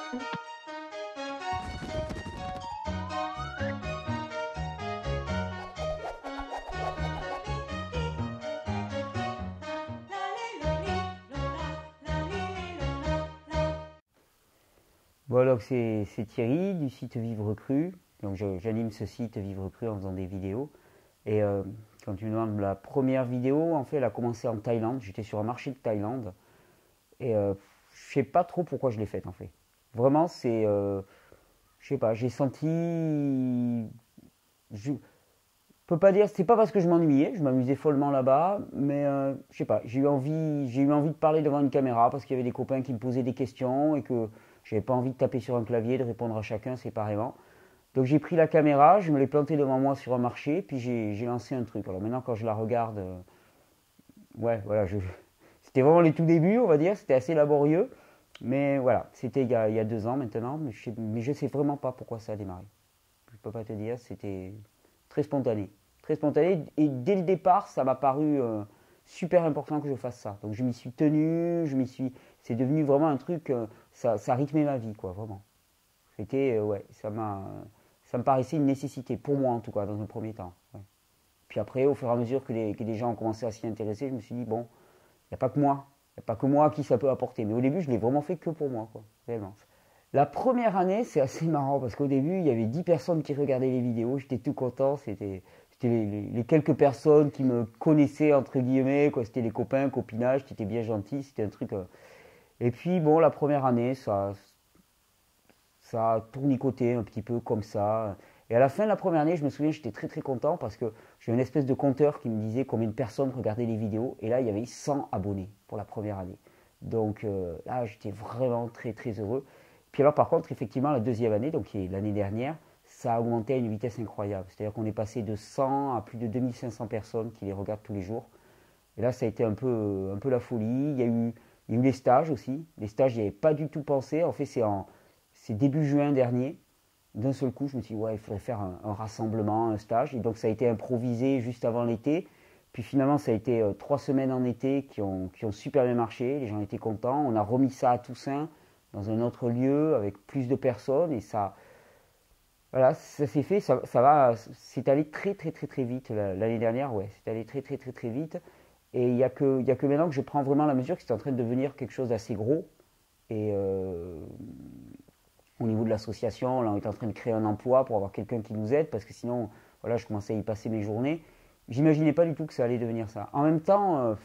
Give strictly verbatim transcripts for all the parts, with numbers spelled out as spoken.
Bon alors c'est Thierry du site Vivre Cru. Donc j'anime ce site Vivre Cru en faisant des vidéos. Et euh, quand tu me demandes la première vidéo, en fait elle a commencé en Thaïlande. J'étais sur un marché de Thaïlande. Et euh, je sais pas trop pourquoi je l'ai faite en fait. Vraiment c'est... Euh, je sais pas, j'ai senti... Je peux pas dire, c'est pas parce que je m'ennuyais, je m'amusais follement là-bas, mais euh, je sais pas, j'ai eu envie, j'ai eu envie de parler devant une caméra parce qu'il y avait des copains qui me posaient des questions et que j'avais pas envie de taper sur un clavier, de répondre à chacun séparément. Donc j'ai pris la caméra, je me l'ai plantée devant moi sur un marché, puis j'ai lancé un truc. Alors maintenant quand je la regarde, euh, ouais, voilà, je, c'était vraiment les tout débuts, on va dire, c'était assez laborieux, mais voilà, c'était il, il y a deux ans maintenant, mais je, sais, mais je sais vraiment pas pourquoi ça a démarré. Je peux pas te dire, c'était très spontané. Très spontané, et dès le départ, ça m'a paru euh, super important que je fasse ça. Donc je m'y suis tenu, je m'y suis... C'est devenu vraiment un truc, euh, ça, ça a rythmé ma vie, quoi, vraiment. C'était, euh, ouais, ça m'a... Ça me paraissait une nécessité, pour moi en tout cas, dans un premier temps. Ouais. Puis après, au fur et à mesure que les, que les gens ont commencé à s'y intéresser, je me suis dit, bon, il n'y a pas que moi. Il n'y a pas que moi à qui ça peut apporter. Mais au début, je l'ai vraiment fait que pour moi, quoi, réellement. La première année, c'est assez marrant parce qu'au début, il y avait dix personnes qui regardaient les vidéos. J'étais tout content. C'était les, les, les quelques personnes qui me connaissaient, entre guillemets. C'était les copains, copinage, qui étaient bien gentils. C'était un truc. Euh... Et puis, bon, la première année, ça, ça a tournicoté un petit peu comme ça. Et à la fin de la première année, je me souviens, j'étais très très content parce que j'ai une espèce de compteur qui me disait combien de personnes regardaient les vidéos. Et là, il y avait cent abonnés pour la première année. Donc euh, là, j'étais vraiment très très heureux. Puis alors par contre, effectivement, la deuxième année, donc l'année dernière, ça a augmenté à une vitesse incroyable. C'est-à-dire qu'on est passé de cent à plus de deux mille cinq cents personnes qui les regardent tous les jours. Et là, ça a été un peu, un peu la folie. Il y a eu, il y a eu les stages aussi. Les stages, j'y avais pas du tout pensé. En fait, c'est en c'est début juin dernier. D'un seul coup, je me suis dit, ouais, il faudrait faire un, un rassemblement, un stage. Et donc, ça a été improvisé juste avant l'été. Puis finalement, ça a été euh, trois semaines en été qui ont, qui ont super bien marché. Les gens étaient contents. On a remis ça à Toussaint, dans un autre lieu, avec plus de personnes. Et ça, voilà, ça s'est fait. Ça, ça va, c'est allé très, très, très, très vite. L'année dernière, ouais, c'est allé très, très, très, très vite. Et il n'y a, que, y a que maintenant que je prends vraiment la mesure que c'est en train de devenir quelque chose d'assez gros. Et euh, au niveau de l'association, là, on est en train de créer un emploi pour avoir quelqu'un qui nous aide, parce que sinon, voilà, je commençais à y passer mes journées. J'imaginais pas du tout que ça allait devenir ça. En même temps, euh,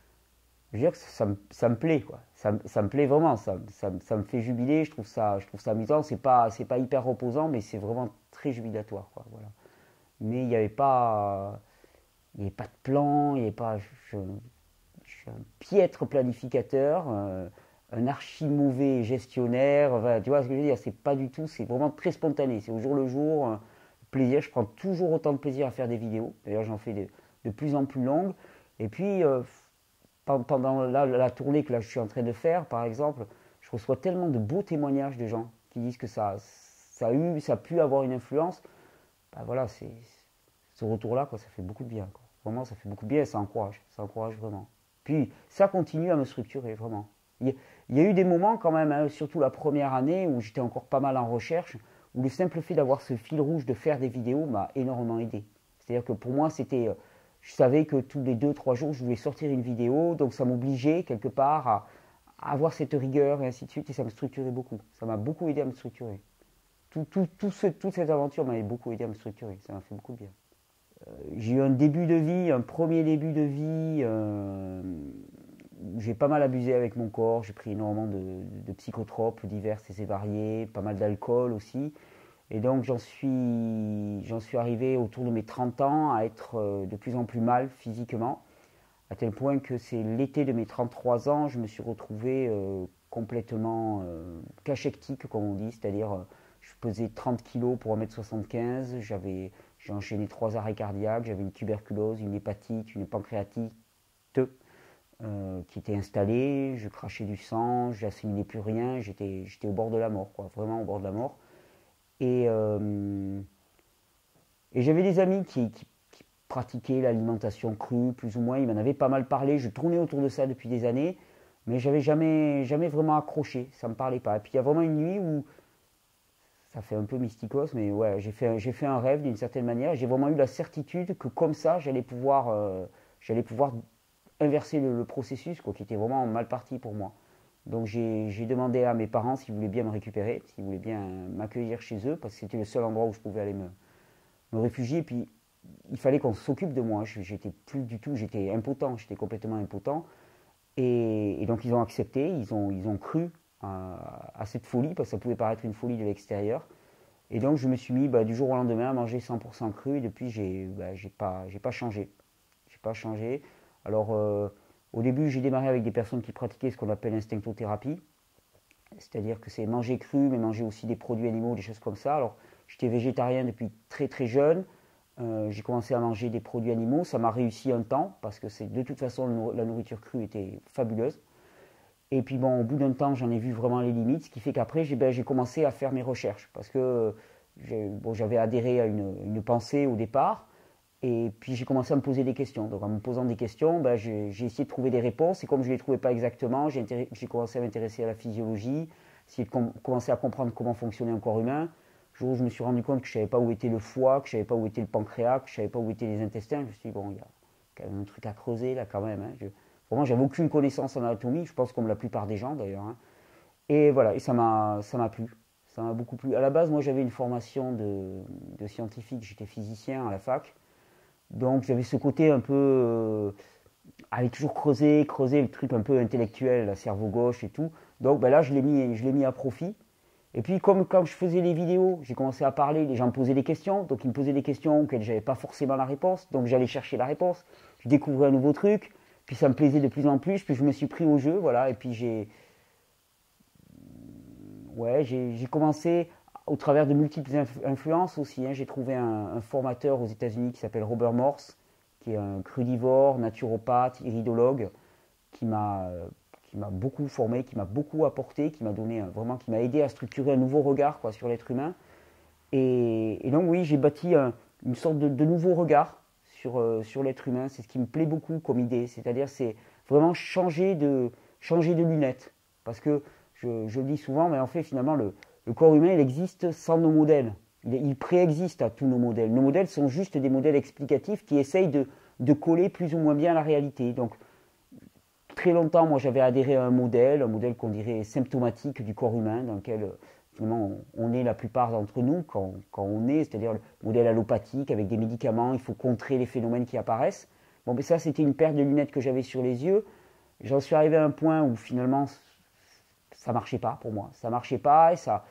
je veux dire que ça, me, ça me plaît, quoi. Ça, ça me plaît vraiment, ça, ça, ça me fait jubiler, je trouve ça, je trouve ça amusant. C'est pas, c'est pas hyper reposant, mais c'est vraiment très jubilatoire, quoi. Voilà. Mais il n'y avait pas, il y avait pas de plan, il n'y avait pas. Je, je suis un piètre planificateur. Euh, un archi mauvais gestionnaire, enfin, tu vois ce que je veux dire, c'est pas du tout, c'est vraiment très spontané, c'est au jour le jour, euh, plaisir, je prends toujours autant de plaisir à faire des vidéos, d'ailleurs j'en fais de, de plus en plus longues, et puis euh, pendant la, la tournée que là je suis en train de faire, par exemple, je reçois tellement de beaux témoignages de gens qui disent que ça, ça a eu, ça a pu avoir une influence, ben voilà, c'est ce retour-là, quoi, ça fait beaucoup de bien, quoi. Vraiment, ça fait beaucoup de bien et ça encourage, ça encourage vraiment. Puis ça continue à me structurer, vraiment. Il y a eu des moments quand même, hein, surtout la première année où j'étais encore pas mal en recherche, où le simple fait d'avoir ce fil rouge de faire des vidéos m'a énormément aidé. C'est-à-dire que pour moi, c'était, je savais que tous les deux trois jours, je voulais sortir une vidéo, donc ça m'obligeait quelque part à, à avoir cette rigueur et ainsi de suite, et ça me structurait beaucoup. Ça m'a beaucoup aidé à me structurer. Tout, tout, tout ce, toute cette aventure m'a beaucoup aidé à me structurer, ça m'a fait beaucoup de bien. Euh, j'ai eu un début de vie, un premier début de vie... Euh, j'ai pas mal abusé avec mon corps, j'ai pris énormément de, de psychotropes divers et variés, pas mal d'alcool aussi. Et donc j'en suis, j'en suis arrivé autour de mes trente ans à être de plus en plus mal physiquement, à tel point que c'est l'été de mes trente-trois ans, je me suis retrouvé euh, complètement euh, cachectique, comme on dit, c'est-à-dire euh, je pesais trente kilos pour un mètre soixante-quinze, j'avais, j'ai enchaîné trois arrêts cardiaques, j'avais une tuberculose, une hépatite, une pancréatite, Euh, qui était installé, je crachais du sang, j'assimilais plus rien, j'étais, j'étais au bord de la mort, quoi, vraiment au bord de la mort. Et, euh, et j'avais des amis qui, qui, qui pratiquaient l'alimentation crue, plus ou moins, ils m'en avaient pas mal parlé, je tournais autour de ça depuis des années, mais j'avais jamais, jamais vraiment accroché, ça me parlait pas. Et puis il y a vraiment une nuit où, ça fait un peu mysticos, mais ouais, j'ai fait, j'ai fait un rêve d'une certaine manière. J'ai vraiment eu la certitude que comme ça, j'allais pouvoir, euh, j'allais pouvoir inverser le, le processus, quoi, qui était vraiment mal parti pour moi. Donc j'ai j'ai demandé à mes parents s'ils voulaient bien me récupérer, s'ils voulaient bien m'accueillir chez eux, parce que c'était le seul endroit où je pouvais aller me, me réfugier. Et puis il fallait qu'on s'occupe de moi. J'étais plus du tout, j'étais impotent, j'étais complètement impotent. Et, et donc ils ont accepté, ils ont, ils ont cru à, à cette folie, parce que ça pouvait paraître une folie de l'extérieur. Et donc je me suis mis bah, du jour au lendemain à manger cent pour cent cru, et depuis j'ai bah, j'ai pas, j'ai pas changé. J'ai pas changé. Alors euh, au début j'ai démarré avec des personnes qui pratiquaient ce qu'on appelle l'instinctothérapie, c'est-à-dire que c'est manger cru, mais manger aussi des produits animaux, des choses comme ça. Alors j'étais végétarien depuis très très jeune. Euh, j'ai commencé à manger des produits animaux, ça m'a réussi un temps, parce que c'est, de toute façon la nourriture crue était fabuleuse. Et puis bon, au bout d'un temps, j'en ai vu vraiment les limites, ce qui fait qu'après, j'ai, ben, j'ai commencé à faire mes recherches, parce que j'ai, bon, j'avais adhéré à une, une pensée au départ, et puis j'ai commencé à me poser des questions. Donc en me posant des questions, ben, j'ai, j'ai essayé de trouver des réponses, et comme je ne les trouvais pas exactement, j'ai, intér- j'ai commencé à m'intéresser à la physiologie, essayer de com- commencer à comprendre comment fonctionnait un corps humain. Le jour où je me suis rendu compte que je ne savais pas où était le foie, que je ne savais pas où était le pancréas, que je ne savais pas où étaient les intestins, je me suis dit, bon, il y a quand même un truc à creuser là quand même. Hein. Je, vraiment, j'avais aucune connaissance en anatomie, je pense comme la plupart des gens d'ailleurs. Hein. Et voilà, et ça m'a, ça m'a plu. Ça m'a beaucoup plu. À la base, moi j'avais une formation de, de scientifique, j'étais physicien à la fac. Donc j'avais ce côté un peu. Euh, aller toujours creuser, creuser le truc un peu intellectuel, la cerveau gauche et tout. Donc ben là, je l'ai mis, je l'ai mis à profit. Et puis, comme quand je faisais les vidéos, j'ai commencé à parler, les gens me posaient des questions, donc ils me posaient des questions auxquelles je n'avais pas forcément la réponse, donc j'allais chercher la réponse. Je découvrais un nouveau truc, puis ça me plaisait de plus en plus, puis je me suis pris au jeu, voilà, et puis j'ai, ouais, j'ai, j'ai commencé au travers de multiples influ- influences aussi. Hein. J'ai trouvé un, un formateur aux États-Unis qui s'appelle Robert Morse, qui est un crudivore, naturopathe, iridologue, qui m'a qui m'a beaucoup formé, qui m'a beaucoup apporté, qui m'a donné un- vraiment, qui m'a aidé à structurer un nouveau regard quoi, sur l'être humain. Et, et donc oui, j'ai bâti un- une sorte de, de nouveau regard sur, euh, sur l'être humain. C'est ce qui me plaît beaucoup comme idée. C'est-à-dire c'est vraiment changer de, changer de lunettes. Parce que je, je le dis souvent, mais en fait finalement le, le corps humain il existe sans nos modèles. Il, il préexiste à tous nos modèles. Nos modèles sont juste des modèles explicatifs qui essayent de, de coller plus ou moins bien à la réalité. Donc très longtemps, moi j'avais adhéré à un modèle, un modèle qu'on dirait symptomatique du corps humain, dans lequel finalement on est la plupart d'entre nous quand, quand on est, c'est-à-dire le modèle allopathique avec des médicaments, il faut contrer les phénomènes qui apparaissent. Bon, mais ça c'était une paire de lunettes que j'avais sur les yeux. J'en suis arrivé à un point où finalement ça marchait pas pour moi, ça marchait pas et ça,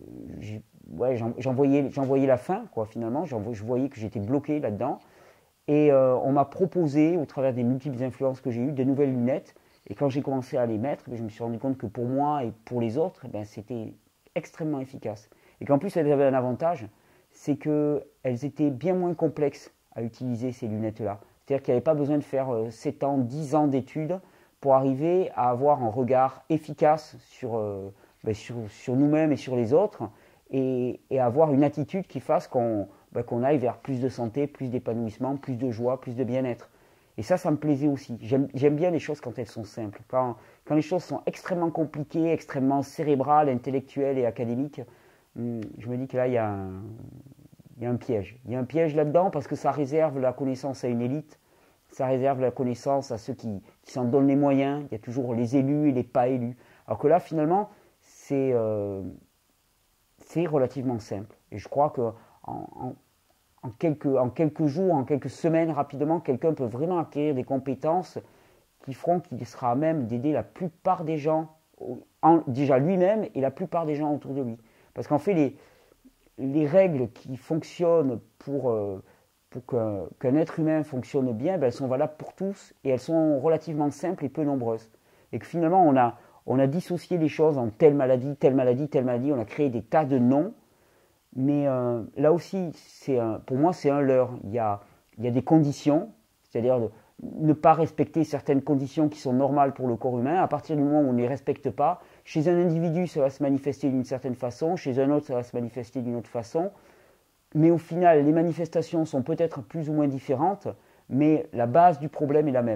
ouais, j'en, j'en, voyais, j'en voyais la fin quoi finalement, j'en, je voyais que j'étais bloqué là-dedans. Et euh, on m'a proposé, au travers des multiples influences que j'ai eues, de nouvelles lunettes. Et quand j'ai commencé à les mettre, je me suis rendu compte que pour moi et pour les autres, ben, c'était extrêmement efficace. Et qu'en plus, elles avaient un avantage, c'est qu'elles étaient bien moins complexes à utiliser, ces lunettes-là. C'est-à-dire qu'il n'y avait pas besoin de faire euh, sept ans, dix ans d'études pour arriver à avoir un regard efficace sur, euh, ben, sur, sur nous-mêmes et sur les autres, et, et avoir une attitude qui fasse qu'on ben, qu'on aille vers plus de santé, plus d'épanouissement, plus de joie, plus de bien-être. Et ça, ça me plaisait aussi. J'aime, j'aime bien les choses quand elles sont simples. Quand, quand les choses sont extrêmement compliquées, extrêmement cérébrales, intellectuelles et académiques, je me dis que là, il y a un, il y a un piège. Il y a un piège là-dedans parce que ça réserve la connaissance à une élite, ça réserve la connaissance à ceux qui, qui s'en donnent les moyens. Il y a toujours les élus et les pas élus. Alors que là, finalement, c'est, euh, c'est relativement simple. Et je crois que en, en, en, quelques, en quelques jours, en quelques semaines, rapidement, quelqu'un peut vraiment acquérir des compétences qui feront qu'il sera à même d'aider la plupart des gens, en, déjà lui-même et la plupart des gens autour de lui. Parce qu'en fait, les, les règles qui fonctionnent pour, euh, pour qu'un, qu'un être humain fonctionne bien, ben, elles sont valables pour tous et elles sont relativement simples et peu nombreuses. Et que finalement, on a, on a dissocié les choses en telle maladie, telle maladie, telle maladie, on a créé des tas de noms. Mais euh, là aussi, c'est un, pour moi, c'est un leurre. Il y a, il y a des conditions, c'est-à-dire de ne pas respecter certaines conditions qui sont normales pour le corps humain. À partir du moment où on ne les respecte pas, chez un individu, ça va se manifester d'une certaine façon, chez un autre, ça va se manifester d'une autre façon. Mais au final, les manifestations sont peut-être plus ou moins différentes, mais la base du problème est la même.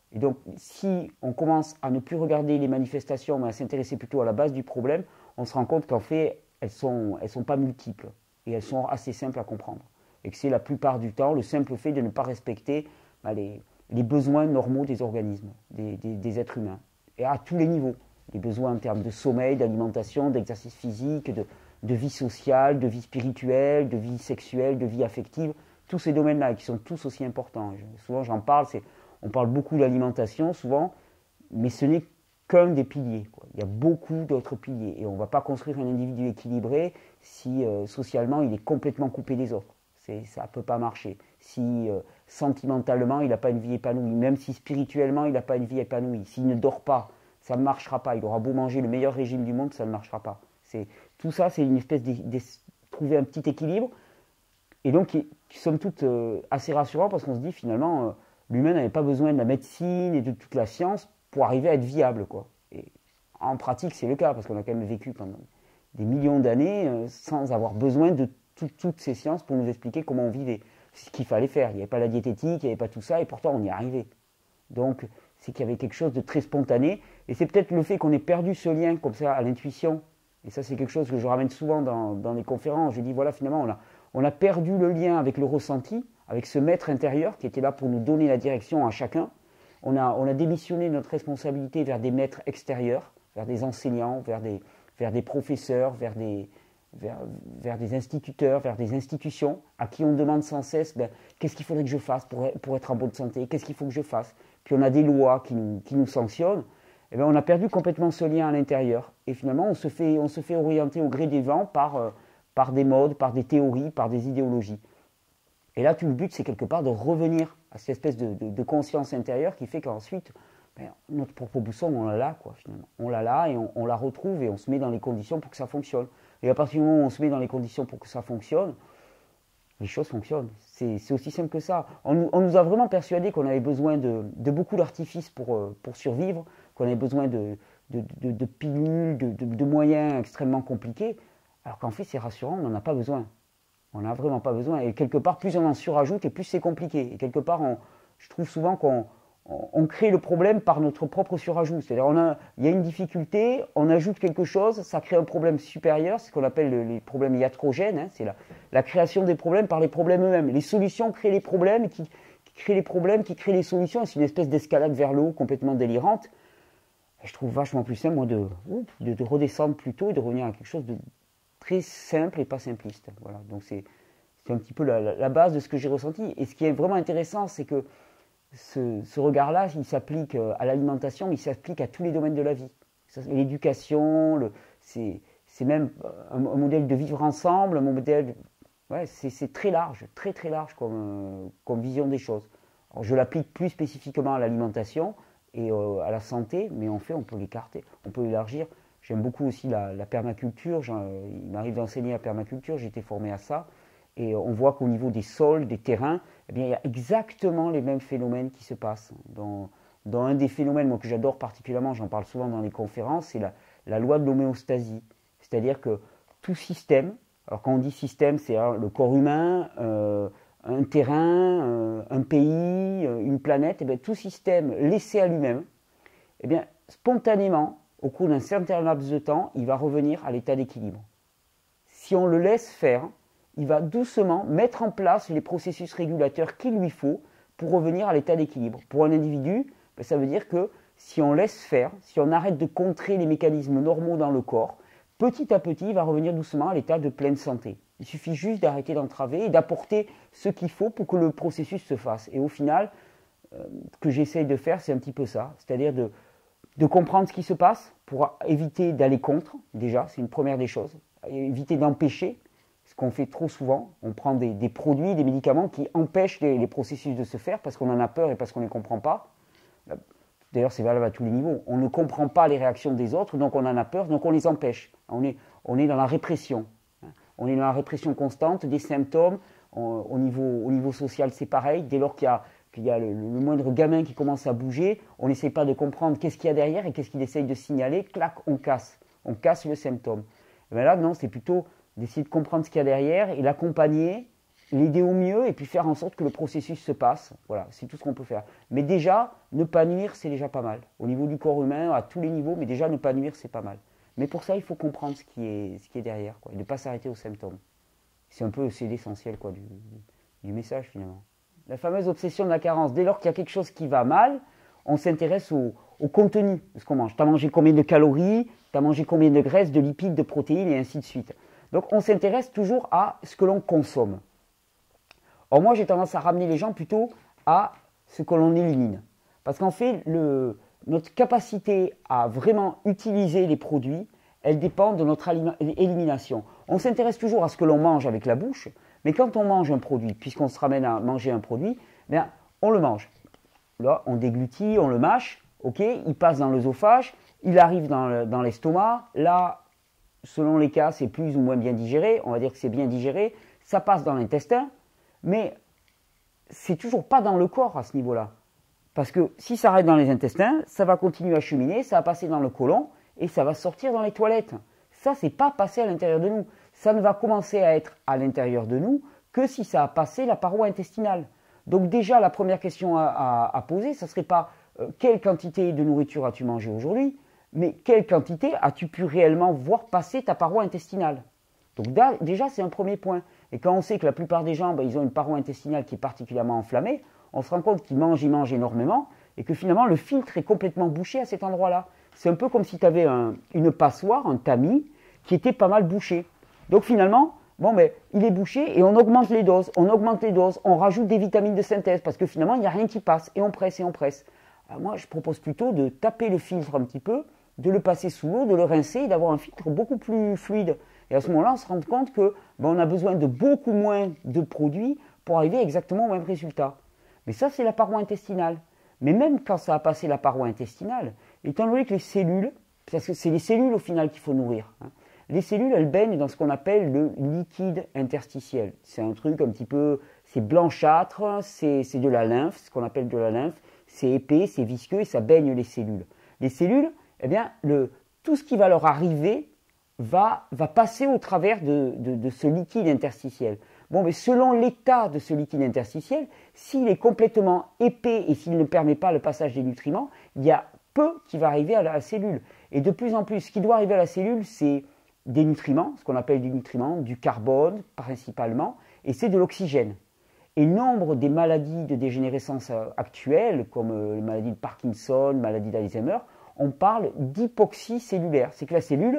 Et donc, si on commence à ne plus regarder les manifestations, mais à s'intéresser plutôt à la base du problème, on se rend compte qu'en fait, elles ne sont, elles sont pas multiples et elles sont assez simples à comprendre. Et que c'est la plupart du temps le simple fait de ne pas respecter bah, les, les besoins normaux des organismes, des, des, des êtres humains, et à tous les niveaux. Les besoins en termes de sommeil, d'alimentation, d'exercice physique, de, de vie sociale, de vie spirituelle, de vie sexuelle, de vie affective, tous ces domaines-là qui sont tous aussi importants. Je, souvent j'en parle, c'est, on parle beaucoup d'alimentation souvent, mais ce n'est qu'un des piliers, quoi. Il y a beaucoup d'autres piliers et on ne va pas construire un individu équilibré si euh, socialement il est complètement coupé des autres. C'est, ça ne peut pas marcher. Si euh, sentimentalement il n'a pas une vie épanouie, même si spirituellement il n'a pas une vie épanouie, s'il ne dort pas, ça ne marchera pas. Il aura beau manger le meilleur régime du monde, ça ne marchera pas. C'est, tout ça, c'est une espèce de, de trouver un petit équilibre. Et donc, qui, qui somme toute euh, assez rassurant parce qu'on se dit finalement, euh, l'humain n'avait pas besoin de la médecine et de toute la science pour arriver à être viable, quoi. Et en pratique, c'est le cas parce qu'on a quand même vécu pendant des millions d'années euh, sans avoir besoin de tout, toutes ces sciences pour nous expliquer comment on vivait, ce qu'il fallait faire. Il n'y avait pas la diététique, il n'y avait pas tout ça, et pourtant on y est arrivé. Donc, c'est qu'il y avait quelque chose de très spontané, et c'est peut-être le fait qu'on ait perdu ce lien comme ça à l'intuition, et ça c'est quelque chose que je ramène souvent dans, dans les conférences. Je dis voilà, finalement on a, on a perdu le lien avec le ressenti, avec ce maître intérieur qui était là pour nous donner la direction à chacun. On a, on a démissionné notre responsabilité vers des maîtres extérieurs, vers des enseignants, vers des, vers des professeurs, vers des, vers, vers des instituteurs, vers des institutions à qui on demande sans cesse ben, qu'est-ce qu'il faudrait que je fasse pour, pour être en bonne santé, qu'est-ce qu'il faut que je fasse. Puis on a des lois qui nous, qui nous sanctionnent. Et bien on a perdu complètement ce lien à l'intérieur. Et finalement, on se fait, on se fait orienter au gré des vents par, euh, par des modes, par des théories, par des idéologies. Et là, tout le but, c'est quelque part de revenir à cette espèce de, de, de conscience intérieure qui fait qu'ensuite, ben, notre propre boussole, on l'a là, quoi, finalement. On l'a là et on, on la retrouve et on se met dans les conditions pour que ça fonctionne. Et à partir du moment où on se met dans les conditions pour que ça fonctionne, les choses fonctionnent. C'est, c'est aussi simple que ça. On nous, on nous a vraiment persuadé qu'on avait besoin de, de beaucoup d'artifices pour, pour survivre, qu'on avait besoin de, de, de, de pilules, de, de, de moyens extrêmement compliqués, alors qu'en fait, c'est rassurant, on n'en a pas besoin. On n'a vraiment pas besoin. Et quelque part, plus on en surajoute et plus c'est compliqué. Et quelque part, on, je trouve souvent qu'on on, on crée le problème par notre propre surajout. C'est-à-dire, on a, il y a une difficulté, on ajoute quelque chose, ça crée un problème supérieur, c'est ce qu'on appelle le, les problèmes iatrogènes. Hein, c'est la, la création des problèmes par les problèmes eux-mêmes. Les solutions créent les problèmes, qui, qui créent les problèmes, qui créent les solutions. Et c'est une espèce d'escalade vers le haut complètement délirante. Et je trouve vachement plus simple, moi, de, de, de redescendre plus tôt et de revenir à quelque chose de très simple et pas simpliste. Voilà. Donc c'est, c'est un petit peu la, la, la base de ce que j'ai ressenti. Et ce qui est vraiment intéressant, c'est que ce, ce regard-là, il s'applique à l'alimentation, mais il s'applique à tous les domaines de la vie. L'éducation, le, c'est, c'est même un, un modèle de vivre ensemble, un modèle... Ouais, c'est, c'est très large, très très large comme, comme vision des choses. Alors, je l'applique plus spécifiquement à l'alimentation et euh, à la santé, mais en fait, on peut l'écarter, on peut élargir. J'aime beaucoup aussi la, la permaculture. J'en, il m'arrive d'enseigner la permaculture, j'ai été formé à ça. Et on voit qu'au niveau des sols, des terrains, eh bien, il y a exactement les mêmes phénomènes qui se passent. Dans, dans un des phénomènes moi, que j'adore particulièrement, j'en parle souvent dans les conférences, c'est la, la loi de l'homéostasie. C'est-à-dire que tout système, alors quand on dit système, c'est hein, le corps humain, euh, un terrain, euh, un pays, euh, une planète, eh bien, tout système laissé à lui-même, eh bien, spontanément, au cours d'un certain laps de temps, il va revenir à l'état d'équilibre. Si on le laisse faire, il va doucement mettre en place les processus régulateurs qu'il lui faut pour revenir à l'état d'équilibre. Pour un individu, ça veut dire que si on laisse faire, si on arrête de contrer les mécanismes normaux dans le corps, petit à petit, il va revenir doucement à l'état de pleine santé. Il suffit juste d'arrêter d'entraver et d'apporter ce qu'il faut pour que le processus se fasse. Et au final, euh, ce que j'essaye de faire, c'est un petit peu ça, c'est-à-dire de, de comprendre ce qui se passe pour éviter d'aller contre, déjà, c'est une première des choses, éviter d'empêcher, ce qu'on fait trop souvent, on prend des, des produits, des médicaments qui empêchent les, les processus de se faire parce qu'on en a peur et parce qu'on ne les comprend pas. D'ailleurs, c'est valable à tous les niveaux. On ne comprend pas les réactions des autres, donc on en a peur, donc on les empêche. On est, on est dans la répression. On est dans la répression constante des symptômes. On, au, niveau, au niveau social, c'est pareil. Dès lors qu'il y a, qu'il y a le, le moindre gamin qui commence à bouger, on n'essaie pas de comprendre qu'est-ce qu'il y a derrière et qu'est-ce qu'il essaye de signaler. Clac, on casse. On casse le symptôme. Et bien là, non, c'est plutôt d'essayer de comprendre ce qu'il y a derrière et l'accompagner l'aider au mieux et puis faire en sorte que le processus se passe. Voilà, c'est tout ce qu'on peut faire. Mais déjà, ne pas nuire, c'est déjà pas mal. Au niveau du corps humain, à tous les niveaux, mais déjà ne pas nuire, c'est pas mal. Mais pour ça, il faut comprendre ce qui est, ce qui est derrière, quoi, et ne pas s'arrêter aux symptômes. C'est un peu, c'est l'essentiel quoi, du, du message finalement. La fameuse obsession de la carence. Dès lors qu'il y a quelque chose qui va mal, on s'intéresse au, au contenu de ce qu'on mange. Tu as mangé combien de calories, tu as mangé combien de graisses, de lipides, de protéines, et ainsi de suite. Donc on s'intéresse toujours à ce que l'on consomme. Or moi j'ai tendance à ramener les gens plutôt à ce que l'on élimine. Parce qu'en fait, le, notre capacité à vraiment utiliser les produits, elle dépend de notre élimination. On s'intéresse toujours à ce que l'on mange avec la bouche, mais quand on mange un produit, puisqu'on se ramène à manger un produit, bien, on le mange. Là, on déglutit, on le mâche, ok, il passe dans l'œsophage, il arrive dans l'estomac. Là, selon les cas, c'est plus ou moins bien digéré. On va dire que c'est bien digéré. Ça passe dans l'intestin, mais c'est toujours pas dans le corps à ce niveau-là. Parce que si ça reste dans les intestins, ça va continuer à cheminer, ça va passer dans le côlon et ça va sortir dans les toilettes. Ça, c'est pas passé à l'intérieur de nous. Ça ne va commencer à être à l'intérieur de nous que si ça a passé la paroi intestinale. Donc déjà, la première question à, à, à poser, ce ne serait pas euh, quelle quantité de nourriture as-tu mangé aujourd'hui, mais quelle quantité as-tu pu réellement voir passer ta paroi intestinale. Donc da, déjà, c'est un premier point. Et quand on sait que la plupart des gens, ben, ils ont une paroi intestinale qui est particulièrement enflammée, on se rend compte qu'ils mangent, ils mangent énormément, et que finalement, le filtre est complètement bouché à cet endroit-là. C'est un peu comme si tu avais un, une passoire, un tamis, qui était pas mal bouché. Donc finalement, bon, ben, il est bouché et on augmente les doses, on augmente les doses, on rajoute des vitamines de synthèse parce que finalement, il n'y a rien qui passe et on presse et on presse. Alors moi, je propose plutôt de taper le filtre un petit peu, de le passer sous l'eau, de le rincer et d'avoir un filtre beaucoup plus fluide. Et à ce moment-là, on se rend compte que ben, on a besoin de beaucoup moins de produits pour arriver exactement au même résultat. Mais ça, c'est la paroi intestinale. Mais même quand ça a passé la paroi intestinale, étant donné que les cellules, parce que c'est les cellules au final qu'il faut nourrir, hein, les cellules, elles baignent dans ce qu'on appelle le liquide interstitiel. C'est un truc un petit peu, c'est blanchâtre, c'est de la lymphe, ce qu'on appelle de la lymphe. C'est épais, c'est visqueux et ça baigne les cellules. Les cellules, eh bien, le, tout ce qui va leur arriver va, va passer au travers de, de, de ce liquide interstitiel. Bon, mais selon l'état de ce liquide interstitiel, s'il est complètement épais et s'il ne permet pas le passage des nutriments, il y a peu qui va arriver à la cellule. Et de plus en plus, ce qui doit arriver à la cellule, c'est des nutriments, ce qu'on appelle des nutriments, du carbone principalement, et c'est de l'oxygène. Et nombre des maladies de dégénérescence actuelles, comme les maladies de Parkinson, maladies d'Alzheimer, on parle d'hypoxie cellulaire. C'est que la cellule,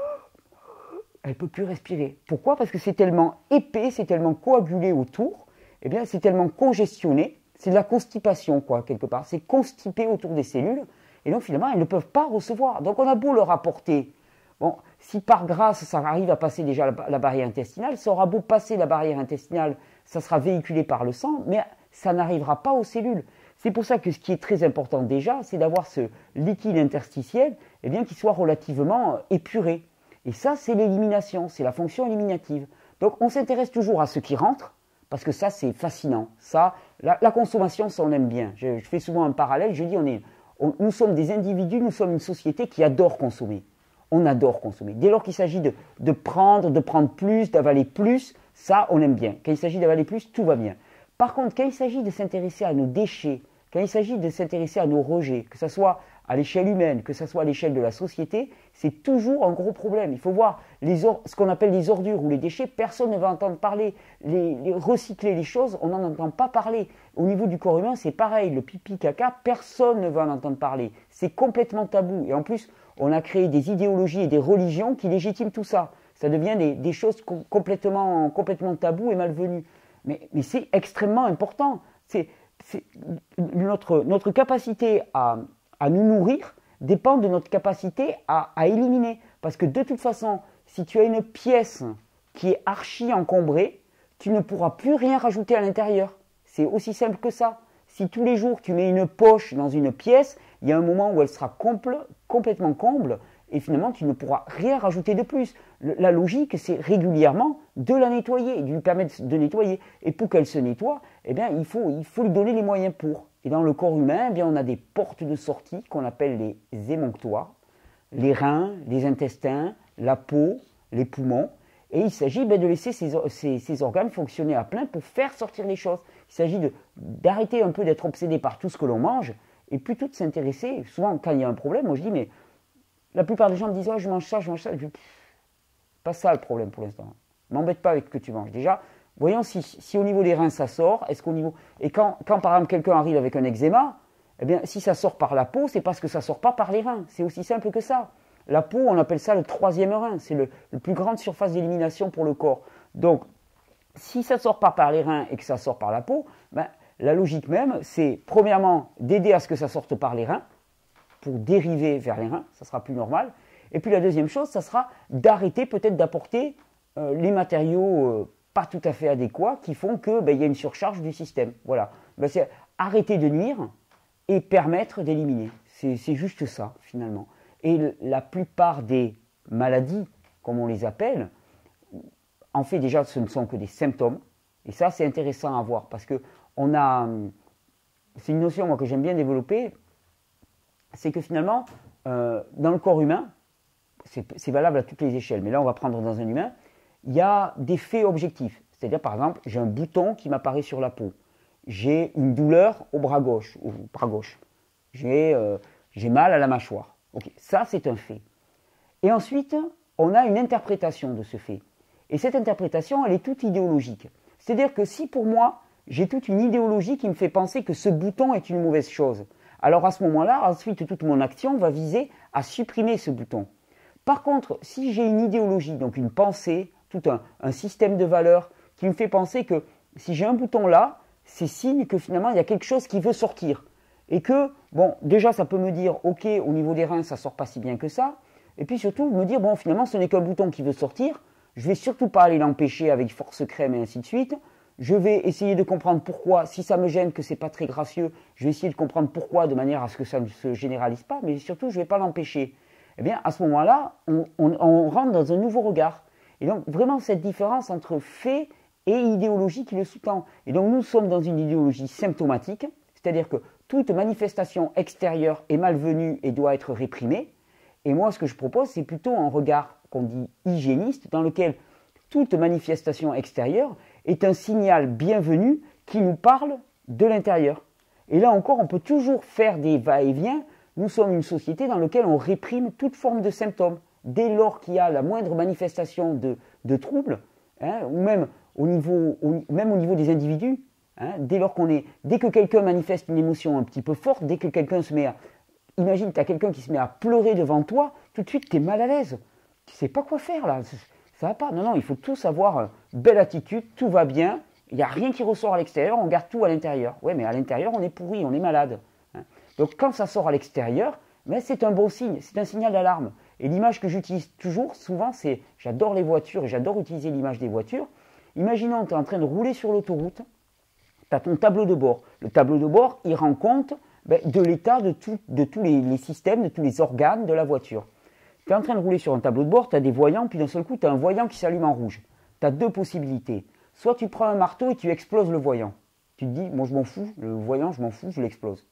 elle ne peut plus respirer. Pourquoi? Parce que c'est tellement épais, c'est tellement coagulé autour, eh bien c'est tellement congestionné, c'est de la constipation, quoi, quelque part. C'est constipé autour des cellules, et donc finalement, elles ne peuvent pas recevoir. Donc on a beau leur apporter. Bon, si par grâce, ça arrive à passer déjà la, la barrière intestinale, ça aura beau passer la barrière intestinale, ça sera véhiculé par le sang, mais ça n'arrivera pas aux cellules. C'est pour ça que ce qui est très important déjà, c'est d'avoir ce liquide interstitiel, eh bien, qui soit relativement épuré. Et ça, c'est l'élimination, c'est la fonction éliminative. Donc, on s'intéresse toujours à ce qui rentre, parce que ça, c'est fascinant. Ça, la, la consommation, ça, on aime bien. Je, je fais souvent un parallèle, je dis, on est, on, nous sommes des individus, nous sommes une société qui adore consommer. On adore consommer. Dès lors qu'il s'agit de, de prendre, de prendre plus, d'avaler plus, ça, on aime bien. Quand il s'agit d'avaler plus, tout va bien. Par contre, quand il s'agit de s'intéresser à nos déchets, quand il s'agit de s'intéresser à nos rejets, que ce soit à l'échelle humaine, que ce soit à l'échelle de la société, c'est toujours un gros problème. Il faut voir les ce qu'on appelle les ordures ou les déchets, personne ne va entendre parler. Les, les recycler les choses, on n'en entend pas parler. Au niveau du corps humain, c'est pareil. Le pipi, caca, personne ne va en entendre parler. C'est complètement tabou. Et en plus, on a créé des idéologies et des religions qui légitiment tout ça. Ça devient des, des choses com complètement, complètement taboues et malvenues. Mais, mais c'est extrêmement important. C'est notre, notre capacité à, à nous nourrir dépend de notre capacité à, à éliminer. Parce que de toute façon, si tu as une pièce qui est archi encombrée, tu ne pourras plus rien rajouter à l'intérieur. C'est aussi simple que ça. Si tous les jours tu mets une poche dans une pièce, il y a un moment où elle sera comble, complètement comble et finalement tu ne pourras rien rajouter de plus. Le, la logique, c'est régulièrement de la nettoyer, de lui permettre de nettoyer. Et pour qu'elle se nettoie, eh bien, il faut, il faut lui donner les moyens pour. Et dans le corps humain, eh bien, on a des portes de sortie qu'on appelle les émonctoires, les reins, les intestins, la peau, les poumons. Et il s'agit ben, de laisser ces, ces, ces organes fonctionner à plein pour faire sortir les choses. Il s'agit d'arrêter un peu d'être obsédé par tout ce que l'on mange et plutôt de s'intéresser. Souvent, quand il y a un problème, moi je dis, mais la plupart des gens me disent, oh, je mange ça, je mange ça. Je dis, pas ça le problème pour l'instant. M'embête pas avec ce que tu manges. Déjà, voyons si, si au niveau des reins ça sort. Est-ce qu'au niveau... Et quand, quand par exemple quelqu'un arrive avec un eczéma, eh bien, si ça sort par la peau, c'est parce que ça ne sort pas par les reins. C'est aussi simple que ça. La peau, on appelle ça le troisième rein. C'est le, le plus grande surface d'élimination pour le corps. Donc, si ça ne sort pas par les reins et que ça sort par la peau, ben, la logique même, c'est premièrement d'aider à ce que ça sorte par les reins, pour dériver vers les reins, ça sera plus normal. Et puis la deuxième chose, ça sera d'arrêter peut-être d'apporter euh, les matériaux euh, pas tout à fait adéquats qui font qu'il ben, y a une surcharge du système. Voilà. Ben, c'est arrêter de nuire et permettre d'éliminer. C'est juste ça, finalement. Et la plupart des maladies, comme on les appelle, en fait déjà ce ne sont que des symptômes. Et ça c'est intéressant à voir parce que on a, c'est une notion moi, que j'aime bien développer, c'est que finalement euh, dans le corps humain, c'est valable à toutes les échelles, mais là on va prendre dans un humain, il y a des faits objectifs. C'est-à-dire par exemple, j'ai un bouton qui m'apparaît sur la peau, j'ai une douleur au bras gauche, au bras gauche, j'ai euh, mal à la mâchoire. Okay, ça c'est un fait. Et ensuite, on a une interprétation de ce fait. Et cette interprétation, elle est toute idéologique. C'est-à-dire que si pour moi, j'ai toute une idéologie qui me fait penser que ce bouton est une mauvaise chose, alors à ce moment-là, ensuite, toute mon action va viser à supprimer ce bouton. Par contre, si j'ai une idéologie, donc une pensée, tout un, un système de valeurs qui me fait penser que si j'ai un bouton là, c'est signe que finalement, il y a quelque chose qui veut sortir. Et que, bon, déjà, ça peut me dire, ok, au niveau des reins, ça ne sort pas si bien que ça. Et puis surtout, me dire, bon, finalement, ce n'est qu'un bouton qui veut sortir. Je ne vais surtout pas aller l'empêcher avec force crème et ainsi de suite. Je vais essayer de comprendre pourquoi, si ça me gêne, que ce n'est pas très gracieux, je vais essayer de comprendre pourquoi, de manière à ce que ça ne se généralise pas. Mais surtout, je ne vais pas l'empêcher. Eh bien, à ce moment-là, on, on, on rentre dans un nouveau regard. Et donc, vraiment, cette différence entre fait et idéologie qui le sous-tend. Et donc, nous sommes dans une idéologie symptomatique, c'est-à-dire que toute manifestation extérieure est malvenue et doit être réprimée. Et moi, ce que je propose, c'est plutôt un regard qu'on dit hygiéniste, dans lequel toute manifestation extérieure est un signal bienvenu qui nous parle de l'intérieur. Et là encore, on peut toujours faire des va-et-vient. Nous sommes une société dans laquelle on réprime toute forme de symptômes. Dès lors qu'il y a la moindre manifestation de, de troubles, hein, ou même au niveau, au, même au niveau des individus, hein, dès lors qu'on est, dès que quelqu'un manifeste une émotion un petit peu forte, dès que quelqu'un se met à, imagine, tu as quelqu'un qui se met à pleurer devant toi, tout de suite tu es mal à l'aise. Tu ne sais pas quoi faire là, ça va pas. Non, non, il faut tous avoir une belle attitude, tout va bien, il n'y a rien qui ressort à l'extérieur, on garde tout à l'intérieur. Oui, mais à l'intérieur on est pourri, on est malade. Hein. Donc quand ça sort à l'extérieur, c'est un bon signe, c'est un signal d'alarme. Et l'image que j'utilise toujours, souvent, c'est, j'adore les voitures et j'adore utiliser l'image des voitures. Imaginons que tu es en train de rouler sur l'autoroute, tu as ton tableau de bord. Le tableau de bord, il rend compte ben, de l'état de, tout, de tous les, les systèmes, de tous les organes de la voiture. Tu es en train de rouler sur un tableau de bord, tu as des voyants, puis d'un seul coup, tu as un voyant qui s'allume en rouge. Tu as deux possibilités. Soit tu prends un marteau et tu exploses le voyant. Tu te dis, moi je m'en fous, le voyant, je m'en fous, je l'explose.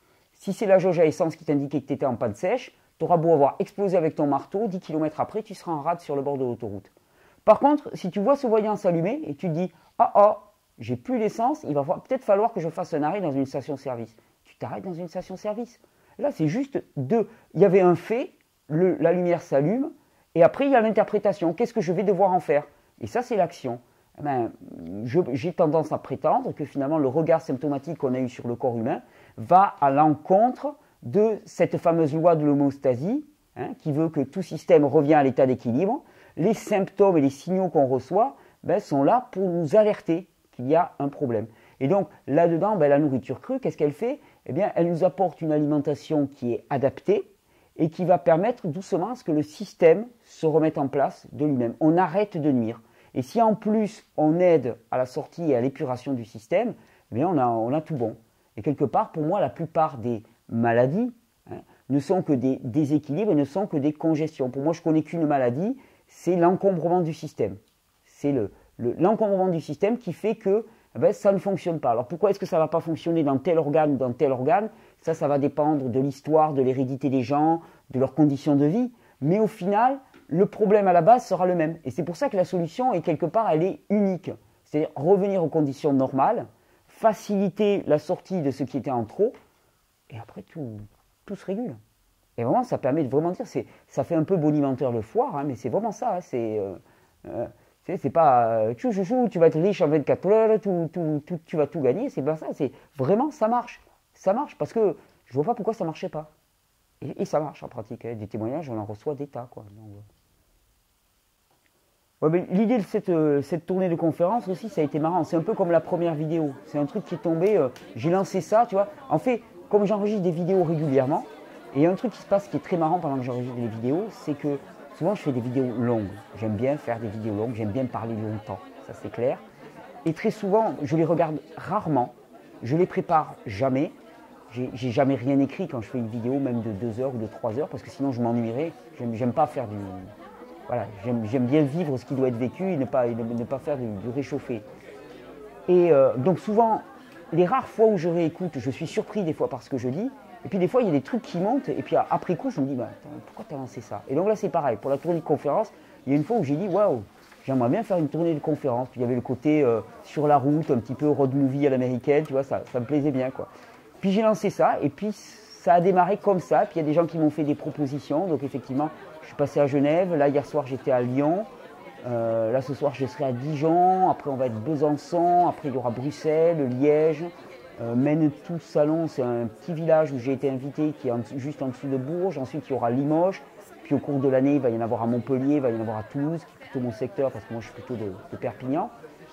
Si c'est la jauge à essence qui t'indiquait que tu étais en panne sèche, tu auras beau avoir explosé avec ton marteau, dix kilomètres après, tu seras en rade sur le bord de l'autoroute. Par contre, si tu vois ce voyant s'allumer et tu te dis « Ah ah, j'ai plus d'essence, il va peut-être falloir que je fasse un arrêt dans une station-service. » Tu t'arrêtes dans une station-service. Là, c'est juste deux. Il y avait un fait, le, la lumière s'allume, et après, il y a l'interprétation. Qu'est-ce que je vais devoir en faire? Et ça, c'est l'action. Eh ben, j'ai tendance à prétendre que finalement, le regard symptomatique qu'on a eu sur le corps humain va à l'encontre de cette fameuse loi de l'homéostasie, hein, qui veut que tout système revient à l'état d'équilibre. Les symptômes et les signaux qu'on reçoit ben, sont là pour nous alerter qu'il y a un problème. Et donc là-dedans, ben, la nourriture crue, qu'est-ce qu'elle fait? Eh bien, elle nous apporte une alimentation qui est adaptée et qui va permettre doucement à ce que le système se remette en place de lui-même. On arrête de nuire. Et si en plus on aide à la sortie et à l'épuration du système, eh bien, on a, on a tout bon. Et quelque part, pour moi, la plupart des maladies hein, ne sont que des déséquilibres et ne sont que des congestions. Pour moi, je ne connais qu'une maladie, c'est l'encombrement du système. C'est l'encombrement le, le, du système qui fait que eh ben, ça ne fonctionne pas. Alors pourquoi est-ce que ça ne va pas fonctionner dans tel organe ou dans tel organe? Ça, ça va dépendre de l'histoire, de l'hérédité des gens, de leurs conditions de vie. Mais au final, le problème à la base sera le même. Et c'est pour ça que la solution, est quelque part, elle est unique. C'est-à-dire revenir aux conditions normales, faciliter la sortie de ce qui était en trop, et après tout, tout se régule. Et vraiment, ça permet de vraiment dire, c'est, ça fait un peu bonimenteur le foire, hein, mais c'est vraiment ça. Hein, c'est, euh, euh, c'est, c'est pas euh, chou, chou, chou, tu vas être riche en vingt-quatre heures, tout, tout, tout, tu vas tout gagner. C'est pas ça. C'est vraiment, ça marche. Ça marche parce que je vois pas pourquoi ça marchait pas. Et, et ça marche en pratique. Hein. Des témoignages, on en reçoit des tas, quoi. Donc, ouais, mais l'idée de cette, euh, cette tournée de conférence aussi, ça a été marrant. C'est un peu comme la première vidéo. C'est un truc qui est tombé. Euh, j'ai lancé ça, tu vois. En fait, comme j'enregistre des vidéos régulièrement, et il y a un truc qui se passe qui est très marrant pendant que j'enregistre des vidéos, c'est que souvent je fais des vidéos longues. J'aime bien faire des vidéos longues, j'aime bien parler longtemps, ça c'est clair. Et très souvent, je les regarde rarement, je les prépare jamais. J'ai, j'ai jamais rien écrit quand je fais une vidéo, même de deux heures ou de trois heures, parce que sinon je m'ennuierais. J'aime, j'aime pas faire du... Voilà, j'aime, j'aime bien vivre ce qui doit être vécu et ne pas, et ne, ne pas faire du, du réchauffé. Et euh, donc souvent, les rares fois où je réécoute, je suis surpris des fois par ce que je dis. Et puis des fois, il y a des trucs qui montent, et puis après coup, je me dis, bah, attends, pourquoi tu as lancé ça? Et donc là, c'est pareil, pour la tournée de conférence, il y a une fois où j'ai dit, waouh, j'aimerais bien faire une tournée de conférence. Puis il y avait le côté euh, sur la route, un petit peu road movie à l'américaine, tu vois, ça, ça me plaisait bien, quoi. Puis j'ai lancé ça, et puis ça a démarré comme ça. Puis il y a des gens qui m'ont fait des propositions, donc effectivement, je suis passé à Genève. Là, hier soir, j'étais à Lyon. Euh, là, ce soir, je serai à Dijon. Après, on va être Besançon. Après, il y aura Bruxelles, Liège. Euh, Menetou-Salon, c'est un petit village où j'ai été invité qui est en, juste en dessous de Bourges. Ensuite, il y aura Limoges. Puis au cours de l'année, il va y en avoir à Montpellier, il va y en avoir à Toulouse, qui est plutôt mon secteur parce que moi je suis plutôt de, de Perpignan.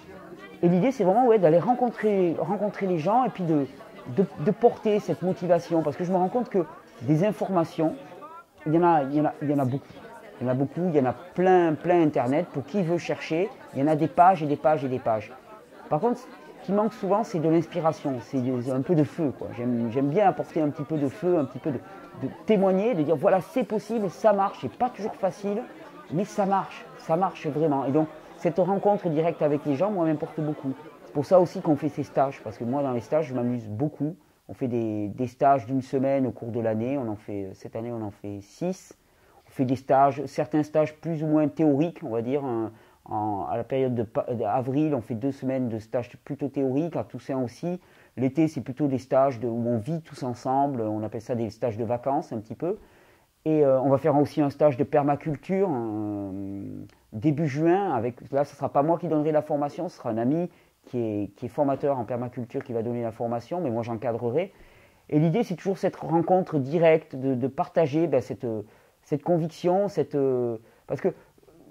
Et l'idée, c'est vraiment ouais, d'aller rencontrer, rencontrer les gens et puis de, de, de porter cette motivation. Parce que je me rends compte que des informations, il y en a, il y en a, il y en a beaucoup. Il y en a beaucoup, il y en a plein, plein Internet. Pour qui veut chercher, il y en a des pages et des pages et des pages. Par contre, ce qui manque souvent, c'est de l'inspiration, c'est un peu de feu, quoi. J'aime, j'aime bien apporter un petit peu de feu, un petit peu de, de témoigner, de dire voilà, c'est possible, ça marche, c'est pas toujours facile, mais ça marche, ça marche vraiment. Et donc, cette rencontre directe avec les gens, moi, m'importe beaucoup. C'est pour ça aussi qu'on fait ces stages, parce que moi, dans les stages, je m'amuse beaucoup. On fait des, des stages d'une semaine au cours de l'année, on en fait, cette année, on en fait six. On fait des stages, certains stages plus ou moins théoriques, on va dire, un, En, à la période d'avril, on fait deux semaines de stages plutôt théoriques, à Toussaint aussi. L'été, c'est plutôt des stages de, où on vit tous ensemble, on appelle ça des stages de vacances un petit peu. Et euh, on va faire aussi un stage de permaculture euh, début juin. Avec, là, ce ne sera pas moi qui donnerai la formation, ce sera un ami qui est, qui est formateur en permaculture qui va donner la formation, mais moi j'encadrerai. Et l'idée, c'est toujours cette rencontre directe, de, de partager ben, cette, cette conviction, cette, euh, parce que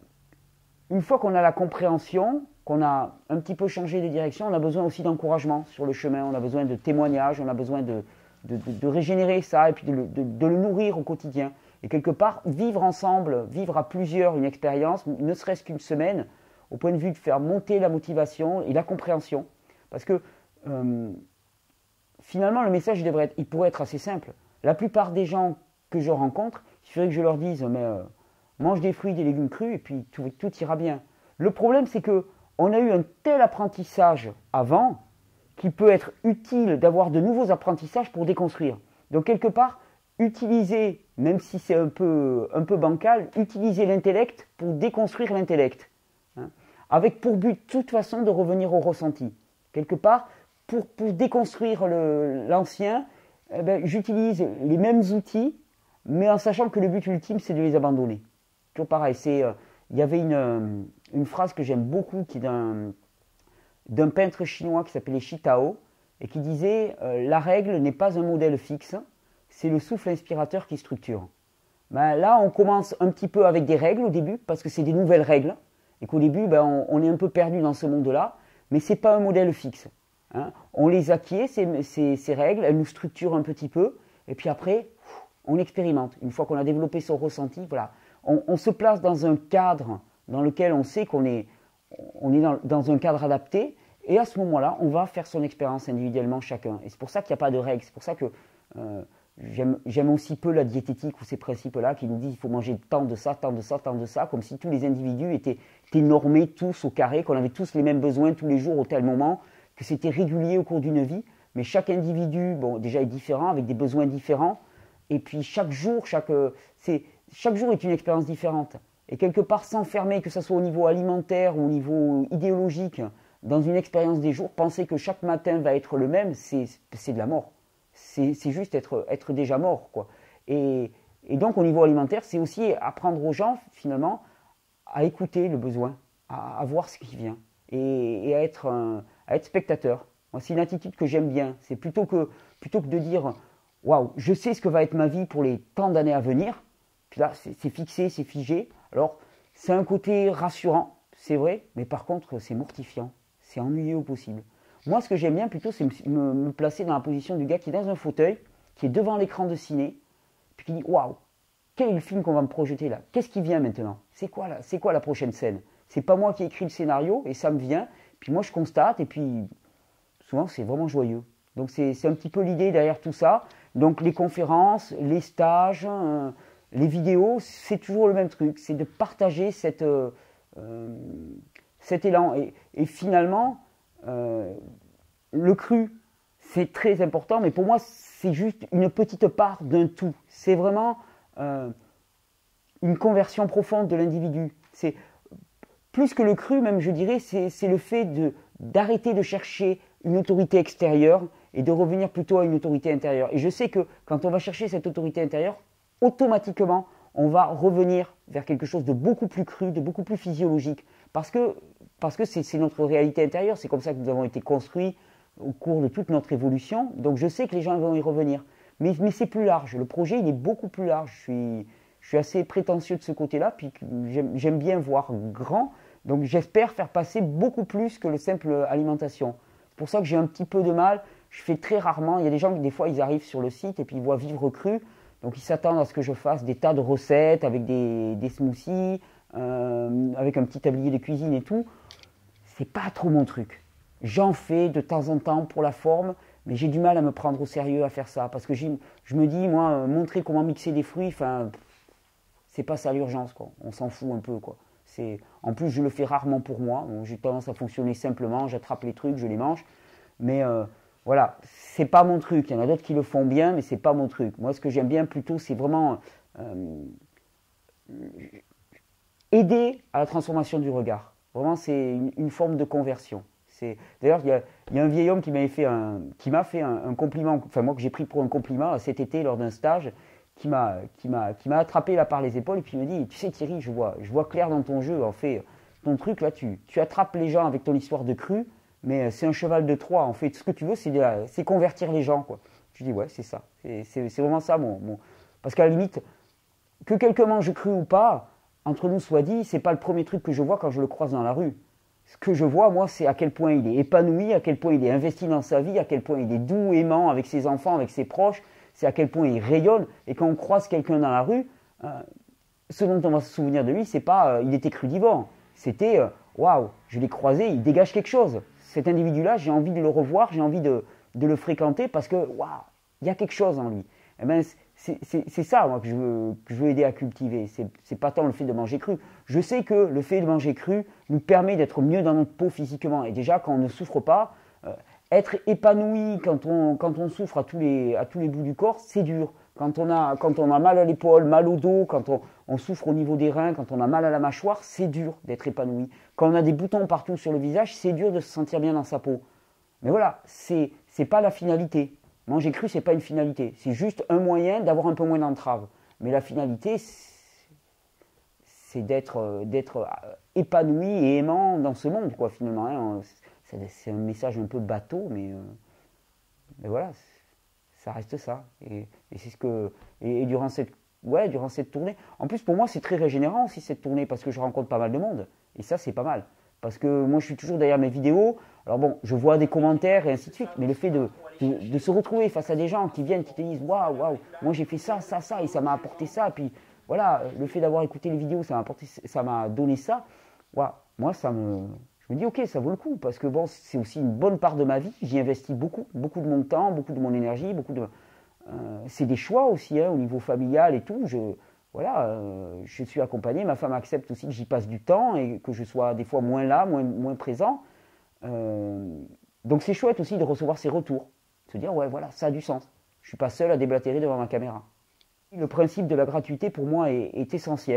une fois qu'on a la compréhension, qu'on a un petit peu changé de direction, on a besoin aussi d'encouragement sur le chemin, on a besoin de témoignages, on a besoin de, de, de, de régénérer ça et puis de le, de, de le nourrir au quotidien. Et quelque part, vivre ensemble, vivre à plusieurs une expérience, ne serait-ce qu'une semaine, au point de vue de faire monter la motivation et la compréhension. Parce que euh, finalement, le message devrait être, il pourrait être assez simple. La plupart des gens que je rencontre, il faudrait que je leur dise, mais... Euh, mange des fruits, des légumes crus, et puis tout, tout ira bien. Le problème, c'est qu'on a eu un tel apprentissage avant qu'il peut être utile d'avoir de nouveaux apprentissages pour déconstruire. Donc, quelque part, utiliser, même si c'est un peu, un peu bancal, utiliser l'intellect pour déconstruire l'intellect. Hein, avec pour but, de toute façon, de revenir au ressenti. Quelque part, pour, pour déconstruire l'ancien, eh ben, j'utilise les mêmes outils, mais en sachant que le but ultime, c'est de les abandonner. Toujours pareil, c'est, euh, il y avait une, une phrase que j'aime beaucoup qui est d'un, d'un peintre chinois qui s'appelait Shi Tao et qui disait euh, la règle n'est pas un modèle fixe, c'est le souffle inspirateur qui structure. Ben, là, on commence un petit peu avec des règles au début parce que c'est des nouvelles règles et qu'au début, ben, on, on est un peu perdu dans ce monde-là, mais ce n'est pas un modèle fixe. Hein. On les acquiert, ces, ces, ces règles, elles nous structurent un petit peu et puis après, on expérimente. Une fois qu'on a développé son ressenti, voilà. On, on se place dans un cadre dans lequel on sait qu'on est, on est dans, dans un cadre adapté, et à ce moment-là, on va faire son expérience individuellement chacun. Et c'est pour ça qu'il n'y a pas de règles. C'est pour ça que euh, j'aime, j'aime aussi peu la diététique ou ces principes-là qui nous disent qu'il faut manger tant de ça, tant de ça, tant de ça, comme si tous les individus étaient, étaient normés tous au carré, qu'on avait tous les mêmes besoins tous les jours au tel moment, que c'était régulier au cours d'une vie. Mais chaque individu, bon, déjà est différent, avec des besoins différents. Et puis chaque jour, chaque, c'est, chaque jour est une expérience différente. Et quelque part s'enfermer, que ce soit au niveau alimentaire ou au niveau idéologique, dans une expérience des jours, penser que chaque matin va être le même, c'est de la mort. C'est juste être, être déjà mort, quoi. Et, et donc au niveau alimentaire, c'est aussi apprendre aux gens, finalement, à écouter le besoin, à, à voir ce qui vient, et, et à, être un, à être spectateur. C'est une attitude que j'aime bien. C'est plutôt que, plutôt que de dire « Waouh, je sais ce que va être ma vie pour les tant d'années à venir », puis là, c'est fixé, c'est figé. Alors, c'est un côté rassurant, c'est vrai, mais par contre, c'est mortifiant. C'est ennuyeux au possible. Moi, ce que j'aime bien plutôt, c'est me, me placer dans la position du gars qui est dans un fauteuil, qui est devant l'écran de ciné, puis qui dit « Waouh, quel est le film qu'on va me projeter là? Qu'est-ce qui vient maintenant? C'est quoi, quoi la prochaine scène? C'est pas moi qui ai écrit le scénario, et ça me vient, puis moi je constate, et puis souvent c'est vraiment joyeux. Donc c'est un petit peu l'idée derrière tout ça. Donc les conférences, les stages, euh, les vidéos, c'est toujours le même truc, c'est de partager cette, euh, euh, cet élan. Et, et finalement, euh, le cru, c'est très important, mais pour moi, c'est juste une petite part d'un tout. C'est vraiment euh, une conversion profonde de l'individu. C'est plus que le cru, même je dirais, c'est le fait d'arrêter de, de chercher une autorité extérieure et de revenir plutôt à une autorité intérieure. Et je sais que quand on va chercher cette autorité intérieure, automatiquement, on va revenir vers quelque chose de beaucoup plus cru, de beaucoup plus physiologique. Parce que parce que c'est notre réalité intérieure, c'est comme ça que nous avons été construits au cours de toute notre évolution. Donc je sais que les gens vont y revenir. Mais, mais c'est plus large, le projet il est beaucoup plus large. Je suis, je suis assez prétentieux de ce côté-là, puis j'aime bien voir grand. Donc j'espère faire passer beaucoup plus que le simple alimentation. C'est pour ça que j'ai un petit peu de mal. Je fais très rarement, il y a des gens qui des fois ils arrivent sur le site et puis ils voient Vivre Cru. Donc ils s'attendent à ce que je fasse des tas de recettes avec des, des smoothies, euh, avec un petit tablier de cuisine et tout. C'est pas trop mon truc. J'en fais de temps en temps pour la forme, mais j'ai du mal à me prendre au sérieux à faire ça. Parce que je me dis, moi, montrer comment mixer des fruits, enfin, c'est pas ça l'urgence, quoi. On s'en fout un peu, quoi. En plus, je le fais rarement pour moi. J'ai tendance à fonctionner simplement, j'attrape les trucs, je les mange. Mais euh, voilà, c'est pas mon truc. Il y en a d'autres qui le font bien, mais c'est pas mon truc. Moi, ce que j'aime bien plutôt, c'est vraiment euh, aider à la transformation du regard. Vraiment, c'est une, une forme de conversion. D'ailleurs, il y, y a un vieil homme qui m'a fait un, qui m'a fait un, un compliment, enfin moi que j'ai pris pour un compliment cet été lors d'un stage, qui m'a qui m'a qui m'a attrapé là par les épaules et puis il me dit, tu sais Thierry, je vois je vois clair dans ton jeu, en fait, ton truc là, tu tu attrapes les gens avec ton histoire de cru, mais c'est un cheval de Troie, en fait, tout ce que tu veux, c'est convertir les gens, quoi. Je dis ouais, c'est ça, c'est vraiment ça mon, mon... parce qu'à la limite, que quelqu'un mange cru ou pas, entre nous soit dit, c'est pas le premier truc que je vois quand je le croise dans la rue. Ce que je vois, moi, c'est à quel point il est épanoui, à quel point il est investi dans sa vie, à quel point il est doux, aimant avec ses enfants, avec ses proches, c'est à quel point il rayonne. Et quand on croise quelqu'un dans la rue, euh, ce dont on va se souvenir de lui, c'est pas euh, il était crudivore, c'était euh, waouh, je l'ai croisé, il dégage quelque chose. Cet individu-là, j'ai envie de le revoir, j'ai envie de, de le fréquenter parce que waouh, il y a quelque chose en lui. Eh ben, c'est ça, moi, que je, veux, que je veux aider à cultiver. C'est pas tant le fait de manger cru. Je sais que le fait de manger cru nous permet d'être mieux dans notre peau physiquement. Et déjà, quand on ne souffre pas, euh, être épanoui quand on, quand on souffre à tous les, à tous les bouts du corps, c'est dur. Quand on, a, quand on a mal à l'épaule, mal au dos, quand on, on souffre au niveau des reins, quand on a mal à la mâchoire, c'est dur d'être épanoui. Quand on a des boutons partout sur le visage, c'est dur de se sentir bien dans sa peau. Mais voilà, c'est pas la finalité. Manger cru, c'est pas une finalité. C'est juste un moyen d'avoir un peu moins d'entraves. Mais la finalité, c'est d'être d'être épanoui et aimant dans ce monde, quoi, finalement. Hein. C'est un message un peu bateau, mais, euh, mais voilà, ça reste ça. Et, et c'est ce que. Et, et durant cette, ouais, durant cette tournée. En plus, pour moi, c'est très régénérant aussi cette tournée parce que je rencontre pas mal de monde. Et ça, c'est pas mal. Parce que moi, je suis toujours derrière mes vidéos. Alors bon, je vois des commentaires et ainsi de suite, mais le fait de, de, de se retrouver face à des gens qui viennent, qui te disent « Waouh, waouh, moi j'ai fait ça, ça, ça, et ça m'a apporté ça. » Puis voilà, le fait d'avoir écouté les vidéos, ça m'a apporté, ça m'a donné ça. Waouh, moi, ça me... Je me dis « Ok, ça vaut le coup. » Parce que bon, c'est aussi une bonne part de ma vie. J'y investis beaucoup, beaucoup de mon temps, beaucoup de mon énergie, beaucoup de... Euh, c'est des choix aussi, hein, au niveau familial et tout. Je... Voilà, euh, je suis accompagné, ma femme accepte aussi que j'y passe du temps et que je sois des fois moins là, moins, moins présent. Euh, donc c'est chouette aussi de recevoir ces retours, de se dire ouais voilà, ça a du sens. Je ne suis pas seul à déblatérer devant ma caméra. Le principe de la gratuité pour moi est, est essentiel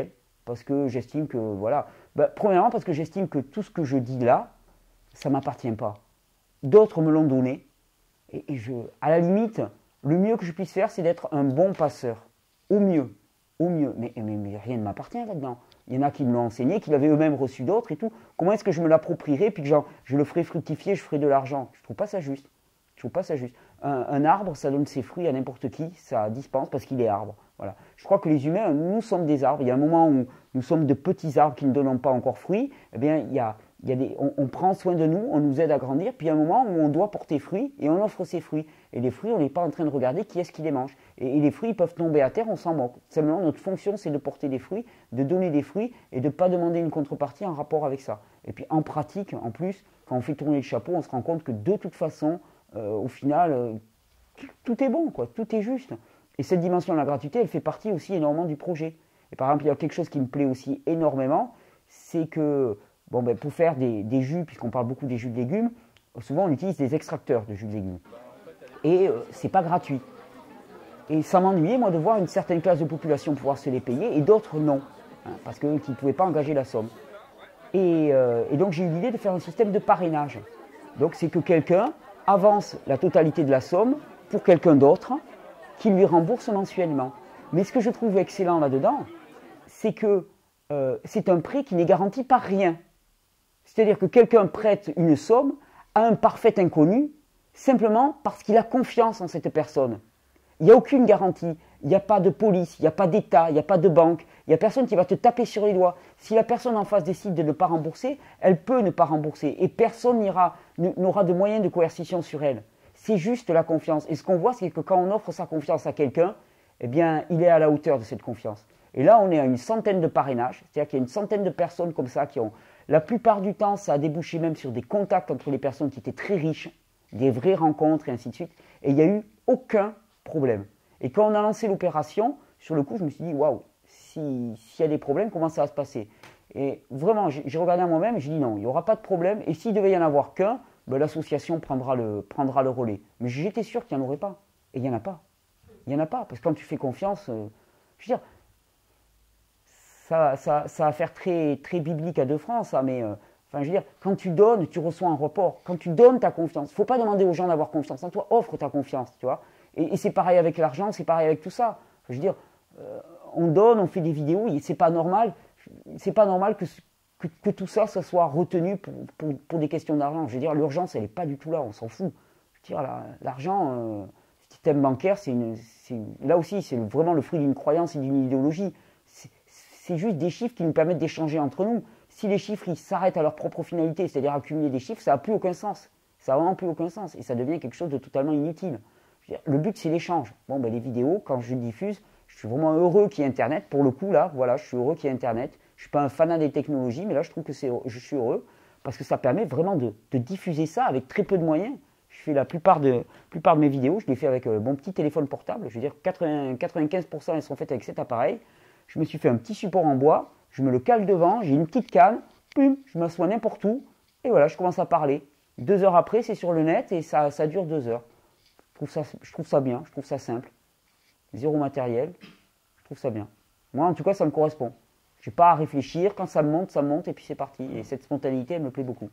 parce que j'estime que, voilà, ben, premièrement parce que j'estime que tout ce que je dis là, ça ne m'appartient pas. D'autres me l'ont donné, et, et je, à la limite, le mieux que je puisse faire, c'est d'être un bon passeur, au mieux, au mieux, mais, mais, mais rien ne m'appartient là-dedans. Il y en a qui me l'ont enseigné, qui l'avaient eux-mêmes reçu d'autres et tout. Comment est-ce que je me l'approprierais, puis que genre, je le ferai fructifier, je ferai de l'argent? Je ne trouve pas ça juste. Je trouve pas ça juste. Un, un arbre, ça donne ses fruits à n'importe qui, ça dispense parce qu'il est arbre. Voilà. Je crois que les humains, nous sommes des arbres. Il y a un moment où nous sommes de petits arbres qui ne donnent pas encore fruits. Eh bien, il y a, il y a des, on, on prend soin de nous, on nous aide à grandir. Puis il y a un moment où on doit porter fruit et on offre ses fruits. Et les fruits, on n'est pas en train de regarder qui est-ce qui les mange. Et, et les fruits, ils peuvent tomber à terre, on s'en moque. Simplement, notre fonction, c'est de porter des fruits, de donner des fruits et de ne pas demander une contrepartie en rapport avec ça. Et puis en pratique, en plus, quand on fait tourner le chapeau, on se rend compte que de toute façon, euh, au final, euh, tout est bon, quoi, tout est juste. Et cette dimension de la gratuité, elle fait partie aussi énormément du projet. Et par exemple, il y a quelque chose qui me plaît aussi énormément, c'est que bon, ben, pour faire des, des jus, puisqu'on parle beaucoup des jus de légumes, souvent on utilise des extracteurs de jus de légumes. Et euh, c'est pas gratuit. Et ça m'ennuyait, moi, de voir une certaine classe de population pouvoir se les payer et d'autres non, hein, parce qu'ils ne pouvaient pas engager la somme. Et, euh, et donc j'ai eu l'idée de faire un système de parrainage. Donc c'est que quelqu'un avance la totalité de la somme pour quelqu'un d'autre qui lui rembourse mensuellement. Mais ce que je trouve excellent là-dedans, c'est que euh, c'est un prêt qui n'est garanti par rien. C'est-à-dire que quelqu'un prête une somme à un parfait inconnu simplement parce qu'il a confiance en cette personne. Il n'y a aucune garantie, il n'y a pas de police, il n'y a pas d'État, il n'y a pas de banque, il n'y a personne qui va te taper sur les doigts. Si la personne en face décide de ne pas rembourser, elle peut ne pas rembourser et personne n'aura de moyens de coercition sur elle. C'est juste la confiance. Et ce qu'on voit, c'est que quand on offre sa confiance à quelqu'un, eh bien, il est à la hauteur de cette confiance. Et là, on est à une centaine de parrainages, c'est-à-dire qu'il y a une centaine de personnes comme ça qui ont... La plupart du temps, ça a débouché même sur des contacts entre les personnes qui étaient très riches, des vraies rencontres et ainsi de suite. Et il n'y a eu aucun problème. Et quand on a lancé l'opération, sur le coup, je me suis dit, waouh, s'il y a des problèmes, comment ça va se passer? Et vraiment, j'ai regardé à moi-même et j'ai dit non, il n'y aura pas de problème. Et s'il devait y en avoir qu'un, ben, l'association prendra le, prendra le relais. Mais j'étais sûr qu'il n'y en aurait pas. Et il n'y en a pas. Il n'y en a pas. Parce que quand tu fais confiance, euh, je veux dire, ça, ça, ça va faire très, très biblique à deux francs, ça, mais euh, enfin, je veux dire, quand tu donnes, tu reçois un report. Quand tu donnes ta confiance, il ne faut pas demander aux gens d'avoir confiance en toi, offre ta confiance, tu vois. Et, et c'est pareil avec l'argent, c'est pareil avec tout ça. Je veux dire, euh, on donne, on fait des vidéos, et c'est pas normal, c'est pas normal que, que, que tout ça, ça soit retenu pour, pour, pour des questions d'argent. Je veux dire, l'urgence, elle n'est pas du tout là, on s'en fout. Je veux dire, l'argent, euh, le système bancaire, c'est une, une, là aussi, c'est vraiment le fruit d'une croyance et d'une idéologie. C'est juste des chiffres qui nous permettent d'échanger entre nous. Si les chiffres s'arrêtent à leur propre finalité, c'est-à-dire accumuler des chiffres, ça n'a plus aucun sens. Ça n'a vraiment plus aucun sens et ça devient quelque chose de totalement inutile. Je veux dire, le but, c'est l'échange. Bon, ben, les vidéos, quand je les diffuse, je suis vraiment heureux qu'il y ait Internet. Pour le coup, là, voilà, je suis heureux qu'il y ait Internet. Je ne suis pas un fanat des technologies, mais là, je trouve que je suis heureux parce que ça permet vraiment de, de diffuser ça avec très peu de moyens. Je fais la plupart de, plupart de mes vidéos, je les fais avec euh, mon petit téléphone portable. Je veux dire, quatre-vingts, quatre-vingt-quinze pour cent elles sont faites avec cet appareil. Je me suis fait un petit support en bois, je me le cale devant, j'ai une petite canne, pum, je m'assois n'importe où, et voilà, je commence à parler. Deux heures après, c'est sur le net et ça, ça dure deux heures. Je trouve, ça, je trouve ça bien, je trouve ça simple. Zéro matériel, je trouve ça bien. Moi, en tout cas, ça me correspond. Je n'ai pas à réfléchir, quand ça me monte, ça me monte, et puis c'est parti. Et cette spontanéité, elle me plaît beaucoup.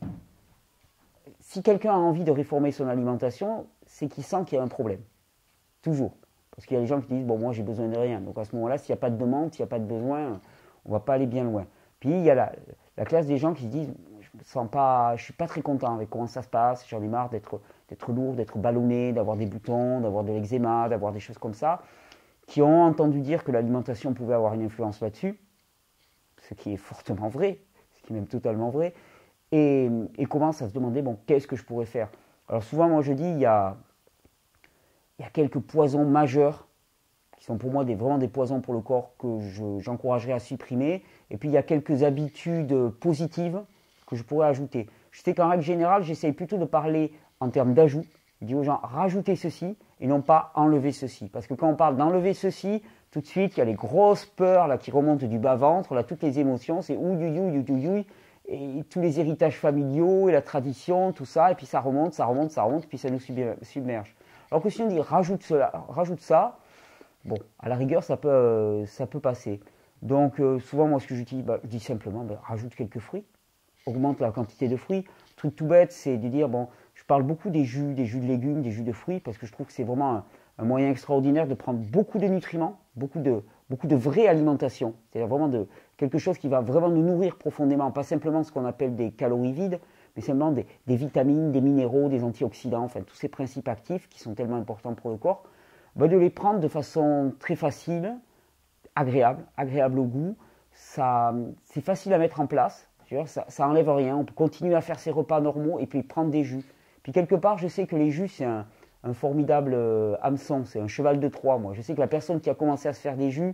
Si quelqu'un a envie de réformer son alimentation, c'est qu'il sent qu'il y a un problème. Toujours. Parce qu'il y a des gens qui disent, bon, moi, j'ai besoin de rien. Donc à ce moment-là, s'il n'y a pas de demande, s'il n'y a pas de besoin, on ne va pas aller bien loin. Puis il y a la, la classe des gens qui se disent, je ne sens pas, je suis pas très content avec comment ça se passe, j'en ai marre d'être lourd, d'être ballonné, d'avoir des boutons, d'avoir de l'eczéma, d'avoir des choses comme ça, qui ont entendu dire que l'alimentation pouvait avoir une influence là-dessus, ce qui est fortement vrai, ce qui est même totalement vrai, et, et commencent à se demander, bon, qu'est-ce que je pourrais faire? Alors souvent, moi je dis, il y a... Il y a quelques poisons majeurs qui sont pour moi des, vraiment des poisons pour le corps que j'encouragerais à supprimer. Et puis il y a quelques habitudes positives que je pourrais ajouter. Je sais qu'en règle générale, j'essaye plutôt de parler en termes d'ajout. Je dis aux gens, rajoutez ceci et non pas enlever ceci. Parce que quand on parle d'enlever ceci, tout de suite, il y a les grosses peurs là, qui remontent du bas-ventre, là, toutes les émotions, c'est ouïouïouï, ouïouïouï, et tous les héritages familiaux et la tradition, tout ça, et puis ça remonte, ça remonte, ça remonte, puis ça nous submerge. Alors que si on dit rajoute, cela, rajoute ça, bon, à la rigueur, ça peut, ça peut passer. Donc euh, souvent, moi, ce que j'utilise, bah, je dis simplement, bah, rajoute quelques fruits, augmente la quantité de fruits. Le truc tout bête, c'est de dire, bon, je parle beaucoup des jus, des jus de légumes, des jus de fruits, parce que je trouve que c'est vraiment un, un moyen extraordinaire de prendre beaucoup de nutriments, beaucoup de, beaucoup de vraie alimentation. C'est-à-dire vraiment de, quelque chose qui va vraiment nous nourrir profondément, pas simplement ce qu'on appelle des calories vides, mais simplement des, des vitamines, des minéraux, des antioxydants, enfin tous ces principes actifs qui sont tellement importants pour le corps, bah, de les prendre de façon très facile, agréable, agréable au goût. Ça, c'est facile à mettre en place, ça, ça enlève rien, on peut continuer à faire ses repas normaux et puis prendre des jus. Puis quelque part, je sais que les jus, c'est un, un formidable euh, hameçon, c'est un cheval de Troie, moi. Je sais que la personne qui a commencé à se faire des jus,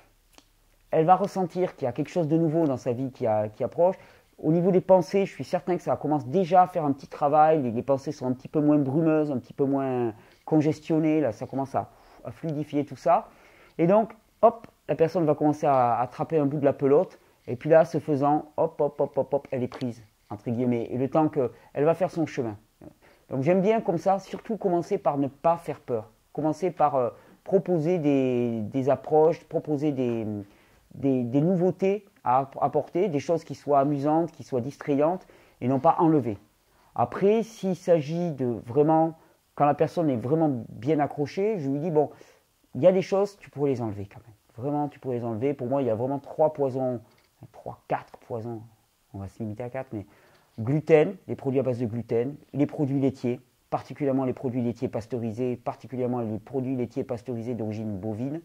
elle va ressentir qu'il y a quelque chose de nouveau dans sa vie qui, a, qui approche. Au niveau des pensées, je suis certain que ça commence déjà à faire un petit travail. Les, les pensées sont un petit peu moins brumeuses, un petit peu moins congestionnées. Là, ça commence à, à fluidifier tout ça. Et donc, hop, la personne va commencer à attraper un bout de la pelote. Et puis là, ce faisant, hop, hop, hop, hop, hop, elle est prise, entre guillemets. Et le temps qu'elle va faire son chemin. Donc j'aime bien comme ça, surtout commencer par ne pas faire peur. Commencer par euh, proposer des, des approches, proposer des... Des, des nouveautés à apporter, des choses qui soient amusantes, qui soient distrayantes et non pas enlevées. Après, s'il s'agit de vraiment, quand la personne est vraiment bien accrochée, je lui dis, bon, il y a des choses, tu pourrais les enlever quand même. Vraiment, tu pourrais les enlever. Pour moi, il y a vraiment trois poisons, trois, quatre poisons, on va se limiter à quatre, mais gluten, les produits à base de gluten, les produits laitiers, particulièrement les produits laitiers pasteurisés, particulièrement les produits laitiers pasteurisés d'origine bovine,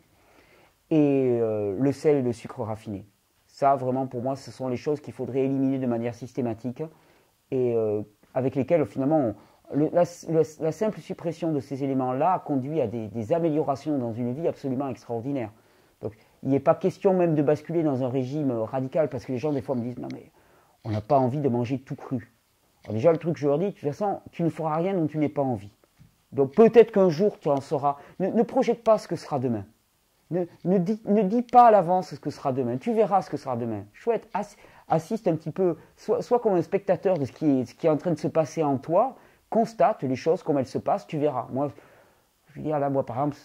et euh, le sel et le sucre raffiné. Ça, vraiment, pour moi, ce sont les choses qu'il faudrait éliminer de manière systématique et euh, avec lesquelles, finalement, on, le, la, le, la simple suppression de ces éléments-là a conduit à des, des améliorations dans une vie absolument extraordinaire. Donc, il n'est pas question même de basculer dans un régime radical parce que les gens, des fois, me disent « Non, mais on n'a pas envie de manger tout cru. » Alors déjà, le truc que je leur dis, de toute façon, tu ne feras rien dont tu n'aies pas envie. Donc, peut-être qu'un jour, tu en sauras. Ne, ne projette pas ce que sera demain. Ne, ne, dis, ne dis pas à l'avance ce que sera demain. Tu verras ce que sera demain. Chouette, ass, assiste un petit peu, sois, sois comme un spectateur de ce qui, est, ce qui est en train de se passer en toi. Constate les choses comme elles se passent, tu verras. Moi, je veux dire, là, moi, par exemple,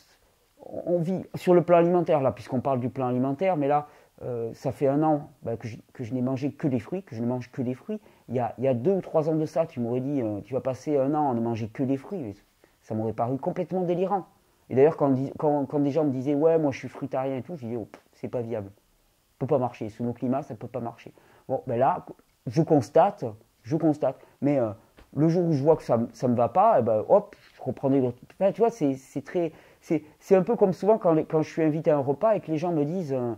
on vit sur le plan alimentaire, là, puisqu'on parle du plan alimentaire, mais là, euh, ça fait un an bah, que je, que je n'ai mangé que des fruits, que je ne mange que des fruits. Il y a, il y a deux ou trois ans de ça, tu m'aurais dit, euh, tu vas passer un an à ne manger que des fruits. Ça m'aurait paru complètement délirant. Et d'ailleurs, quand, quand, quand des gens me disaient « Ouais, moi je suis fruitarien et tout », je disais oh, « C'est pas viable. Ça ne peut pas marcher. Sous nos climats, ça ne peut pas marcher. » Bon, ben là, je constate, je constate. Mais euh, le jour où je vois que ça ne me va pas, eh ben, hop, je reprends des... Enfin, tu vois, c'est très... C'est un peu comme souvent quand, quand je suis invité à un repas et que les gens me disent euh,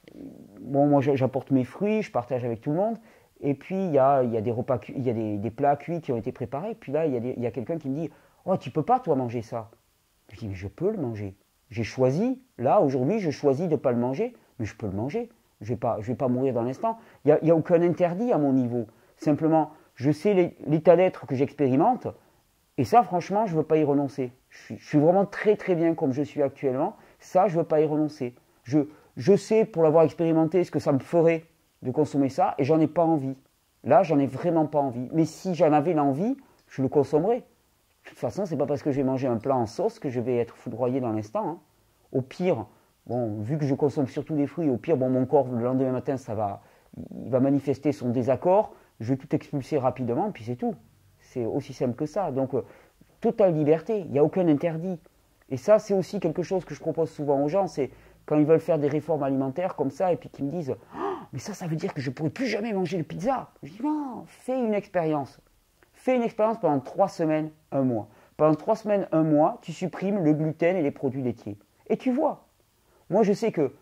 « Bon, moi j'apporte mes fruits, je partage avec tout le monde. » Et puis, il y a, y a, des, repas, il y a des, des plats cuits qui ont été préparés. Puis là, il y a, y a quelqu'un qui me dit « Oh, tu peux pas, toi, manger ça. » Je dis, mais je peux le manger. J'ai choisi, là, aujourd'hui, je choisis de ne pas le manger, mais je peux le manger. Je ne vais, pas, je vais pas mourir dans l'instant. Il n'y a, y a aucun interdit à mon niveau. Simplement, je sais l'état d'être que j'expérimente, et ça, franchement, je ne veux pas y renoncer. Je suis, je suis vraiment très, très bien comme je suis actuellement. Ça, je ne veux pas y renoncer. Je, je sais, pour l'avoir expérimenté, ce que ça me ferait de consommer ça, et j'en ai pas envie. Là, j'en ai vraiment pas envie. Mais si j'en avais l'envie, je le consommerais. De toute façon, ce n'est pas parce que je vais manger un plat en sauce que je vais être foudroyé dans l'instant. Hein. Au pire, bon, vu que je consomme surtout des fruits, au pire, bon, mon corps, le lendemain matin, ça va, il va manifester son désaccord. Je vais tout expulser rapidement, puis c'est tout. C'est aussi simple que ça. Donc, euh, totale liberté, il n'y a aucun interdit. Et ça, c'est aussi quelque chose que je propose souvent aux gens, c'est quand ils veulent faire des réformes alimentaires comme ça, et puis qu'ils me disent oh, « mais ça, ça veut dire que je ne pourrai plus jamais manger de pizza ». Je dis « non, fais une expérience. Fais une expérience pendant trois semaines, un mois. Pendant trois semaines, un mois, tu supprimes le gluten et les produits laitiers. Et tu vois. Moi, je sais que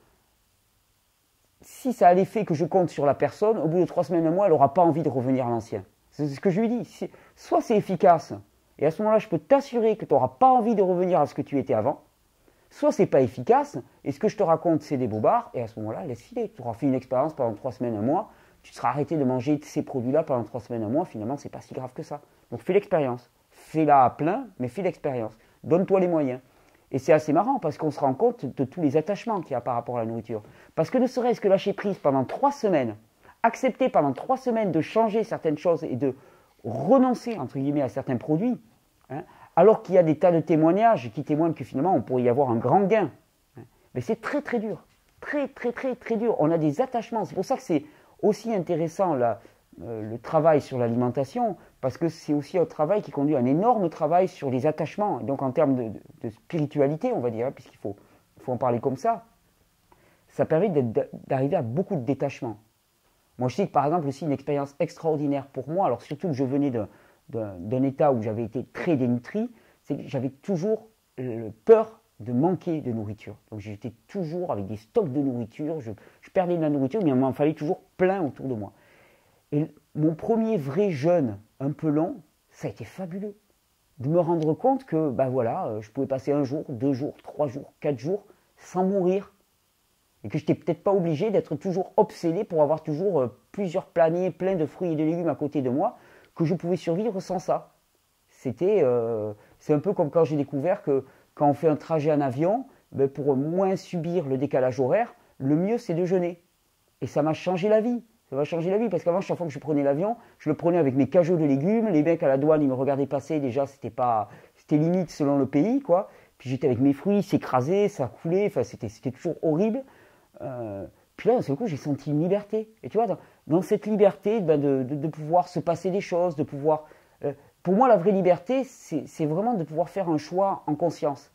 si ça a l'effet que je compte sur la personne, au bout de trois semaines, un mois, elle n'aura pas envie de revenir à l'ancien. C'est ce que je lui dis. Soit c'est efficace, et à ce moment-là, je peux t'assurer que tu n'auras pas envie de revenir à ce que tu étais avant. Soit c'est pas efficace, et ce que je te raconte, c'est des bobards, et à ce moment-là, laisse filer. Tu auras fait une expérience pendant trois semaines, un mois, tu seras arrêté de manger ces produits-là pendant trois semaines, un mois, finalement, c'est pas si grave que ça. Donc fais l'expérience. Fais-la à plein, mais fais l'expérience. Donne-toi les moyens. Et c'est assez marrant parce qu'on se rend compte de tous les attachements qu'il y a par rapport à la nourriture. Parce que ne serait-ce que lâcher prise pendant trois semaines, accepter pendant trois semaines de changer certaines choses et de renoncer, entre guillemets, à certains produits, hein, alors qu'il y a des tas de témoignages qui témoignent que finalement, on pourrait y avoir un grand gain. Hein. Mais c'est très très dur. très, très, très, très dur. On a des attachements. C'est pour ça que c'est aussi intéressant là, euh, le travail sur l'alimentation, parce que c'est aussi un travail qui conduit à un énorme travail sur les attachements. Et donc en termes de, de, de spiritualité, on va dire, hein, puisqu'il faut, il faut en parler comme ça, ça permet d'arriver à beaucoup de détachement. Moi, je sais que par exemple, aussi une expérience extraordinaire pour moi, alors surtout que je venais d'un état où j'avais été très dénutri, c'est que j'avais toujours euh, peur de manquer de nourriture. Donc j'étais toujours avec des stocks de nourriture, je, je perdais de la nourriture, mais il m'en fallait toujours plein autour de moi. Et mon premier vrai jeûne un peu long, ça a été fabuleux. De me rendre compte que ben voilà, je pouvais passer un jour, deux jours, trois jours, quatre jours sans mourir. Et que je n'étais peut-être pas obligé d'être toujours obsédé pour avoir toujours euh, plusieurs paniers pleins de fruits et de légumes à côté de moi, que je pouvais survivre sans ça. C'était, euh, c'est un peu comme quand j'ai découvert que quand on fait un trajet en avion, ben pour moins subir le décalage horaire, le mieux c'est de jeûner. Et ça m'a changé la vie. Ça m'a changé la vie parce qu'avant, chaque fois que je prenais l'avion, je le prenais avec mes cajots de légumes. Les mecs à la douane, ils me regardaient passer. Déjà, c'était pas, c'était limite selon le pays, quoi. Puis j'étais avec mes fruits, s'écrasaient, ça coulait. Enfin, c'était, c'était toujours horrible. Euh, puis là, d'un seul coup, j'ai senti une liberté. Et tu vois, dans, dans cette liberté, ben de, de, de pouvoir se passer des choses, de pouvoir... Euh, pour moi, la vraie liberté, c'est vraiment de pouvoir faire un choix en conscience.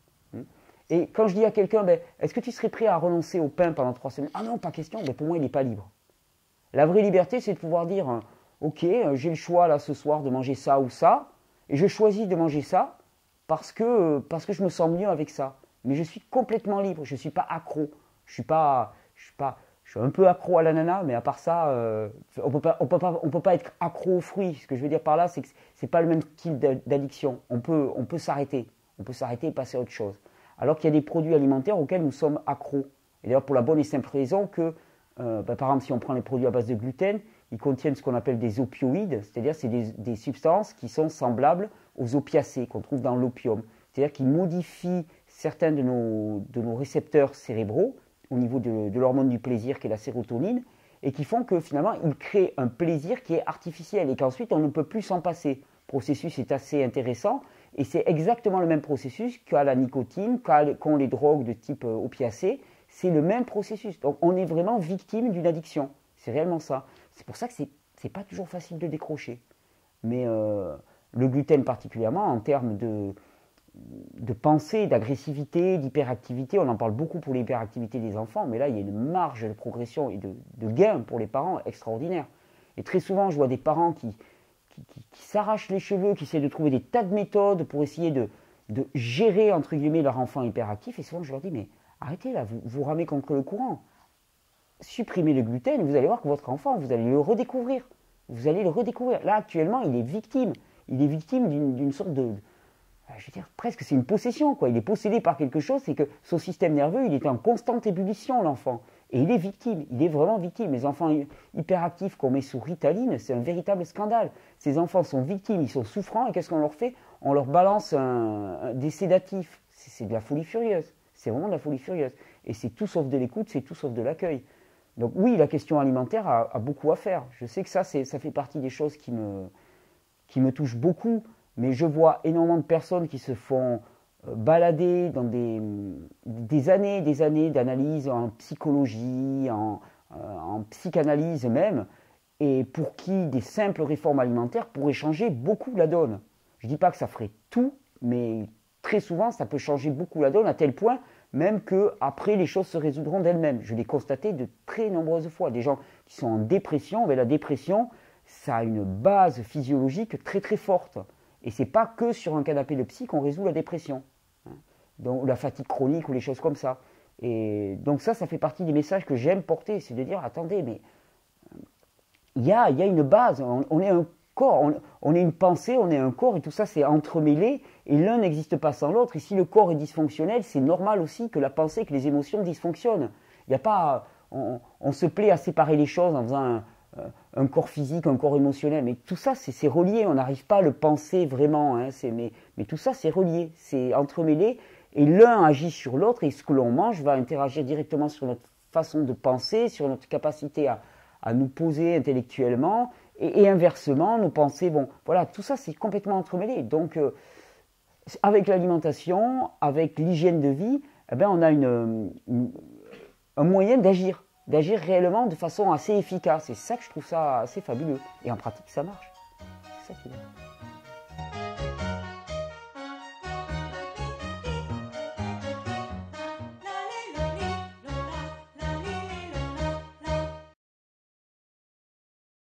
Et quand je dis à quelqu'un, ben, est-ce que tu serais prêt à renoncer au pain pendant trois semaines? Ah non, pas question, ben, pour moi, il n'est pas libre. La vraie liberté, c'est de pouvoir dire, ok, j'ai le choix là ce soir de manger ça ou ça, et je choisis de manger ça parce que, parce que je me sens mieux avec ça. Mais je suis complètement libre, je ne suis pas accro. Je suis pas, je suis pas, je suis un peu accro à l'ananas, mais à part ça, euh, on peut pas, on peut pas, on peut pas être accro aux fruits. Ce que je veux dire par là, c'est que c'est pas le même style d'addiction. On peut, on peut s'arrêter, on peut s'arrêter et passer à autre chose. Alors qu'il y a des produits alimentaires auxquels nous sommes accros. Et d'ailleurs pour la bonne et simple raison que, euh, bah, par exemple, si on prend les produits à base de gluten, ils contiennent ce qu'on appelle des opioïdes, c'est-à-dire c'est des, des substances qui sont semblables aux opiacés qu'on trouve dans l'opium. C'est-à-dire qu'ils modifient certains de nos, de nos récepteurs cérébraux au niveau de, de l'hormone du plaisir qui est la sérotonine, et qui font que finalement, ils créent un plaisir qui est artificiel et qu'ensuite, on ne peut plus s'en passer. Le processus est assez intéressant, et c'est exactement le même processus qu'a la nicotine, qu'ont les drogues de type opiacé, c'est le même processus. Donc, on est vraiment victime d'une addiction. C'est réellement ça. C'est pour ça que c'est c'est pas toujours facile de décrocher. Mais euh, le gluten particulièrement, en termes de... de pensée, d'agressivité, d'hyperactivité. On en parle beaucoup pour l'hyperactivité des enfants, mais là, il y a une marge de progression et de, de gain pour les parents extraordinaire. Et très souvent, je vois des parents qui, qui, qui, qui s'arrachent les cheveux, qui essaient de trouver des tas de méthodes pour essayer de, de gérer, entre guillemets, leur enfant hyperactif. Et souvent, je leur dis, mais arrêtez là, vous, vous ramez contre le courant. Supprimez le gluten, vous allez voir que votre enfant, vous allez le redécouvrir. Vous allez le redécouvrir. Là, actuellement, il est victime. Il est victime d'une sorte de... je veux dire, presque c'est une possession, quoi. Il est possédé par quelque chose, c'est que son système nerveux, il est en constante ébullition, l'enfant. Et il est victime, il est vraiment victime. Les enfants hyperactifs qu'on met sous Ritaline, c'est un véritable scandale. Ces enfants sont victimes, ils sont souffrants, et qu'est-ce qu'on leur fait? On leur balance un, un, des sédatifs. C'est de la folie furieuse. C'est vraiment de la folie furieuse. Et c'est tout sauf de l'écoute, c'est tout sauf de l'accueil. Donc oui, la question alimentaire a, a beaucoup à faire. Je sais que ça, ça fait partie des choses qui me, qui me touchent beaucoup. Mais je vois énormément de personnes qui se font balader dans des, des années des années d'analyse en psychologie, en, en psychanalyse même, et pour qui des simples réformes alimentaires pourraient changer beaucoup la donne. Je ne dis pas que ça ferait tout, mais très souvent ça peut changer beaucoup la donne, à tel point même qu'après les choses se résoudront d'elles-mêmes. Je l'ai constaté de très nombreuses fois. Des gens qui sont en dépression, mais la dépression, ça a une base physiologique très très forte. Et ce n'est pas que sur un canapé de psy qu'on résout la dépression, hein, donc la fatigue chronique ou les choses comme ça. Et donc ça, ça fait partie des messages que j'aime porter, c'est de dire, attendez, mais il y a, y a une base, on, on est un corps, on, on est une pensée, on est un corps, et tout ça c'est entremêlé, et l'un n'existe pas sans l'autre. Et si le corps est dysfonctionnel, c'est normal aussi que la pensée, que les émotions dysfonctionnent. Il n'y a pas, on, on se plaît à séparer les choses en faisant un, un corps physique, un corps émotionnel, mais tout ça c'est relié, on n'arrive pas à le penser vraiment, hein, mais, mais tout ça c'est relié, c'est entremêlé, et l'un agit sur l'autre, et ce que l'on mange va interagir directement sur notre façon de penser, sur notre capacité à, à nous poser intellectuellement, et, et inversement, nos pensées, bon, voilà, tout ça c'est complètement entremêlé. Donc, euh, avec l'alimentation, avec l'hygiène de vie, eh ben, on a une, une, un moyen d'agir, d'agir réellement de façon assez efficace. Et c'est ça que je trouve ça assez fabuleux. Et en pratique, ça marche. C'est ça qui est bien.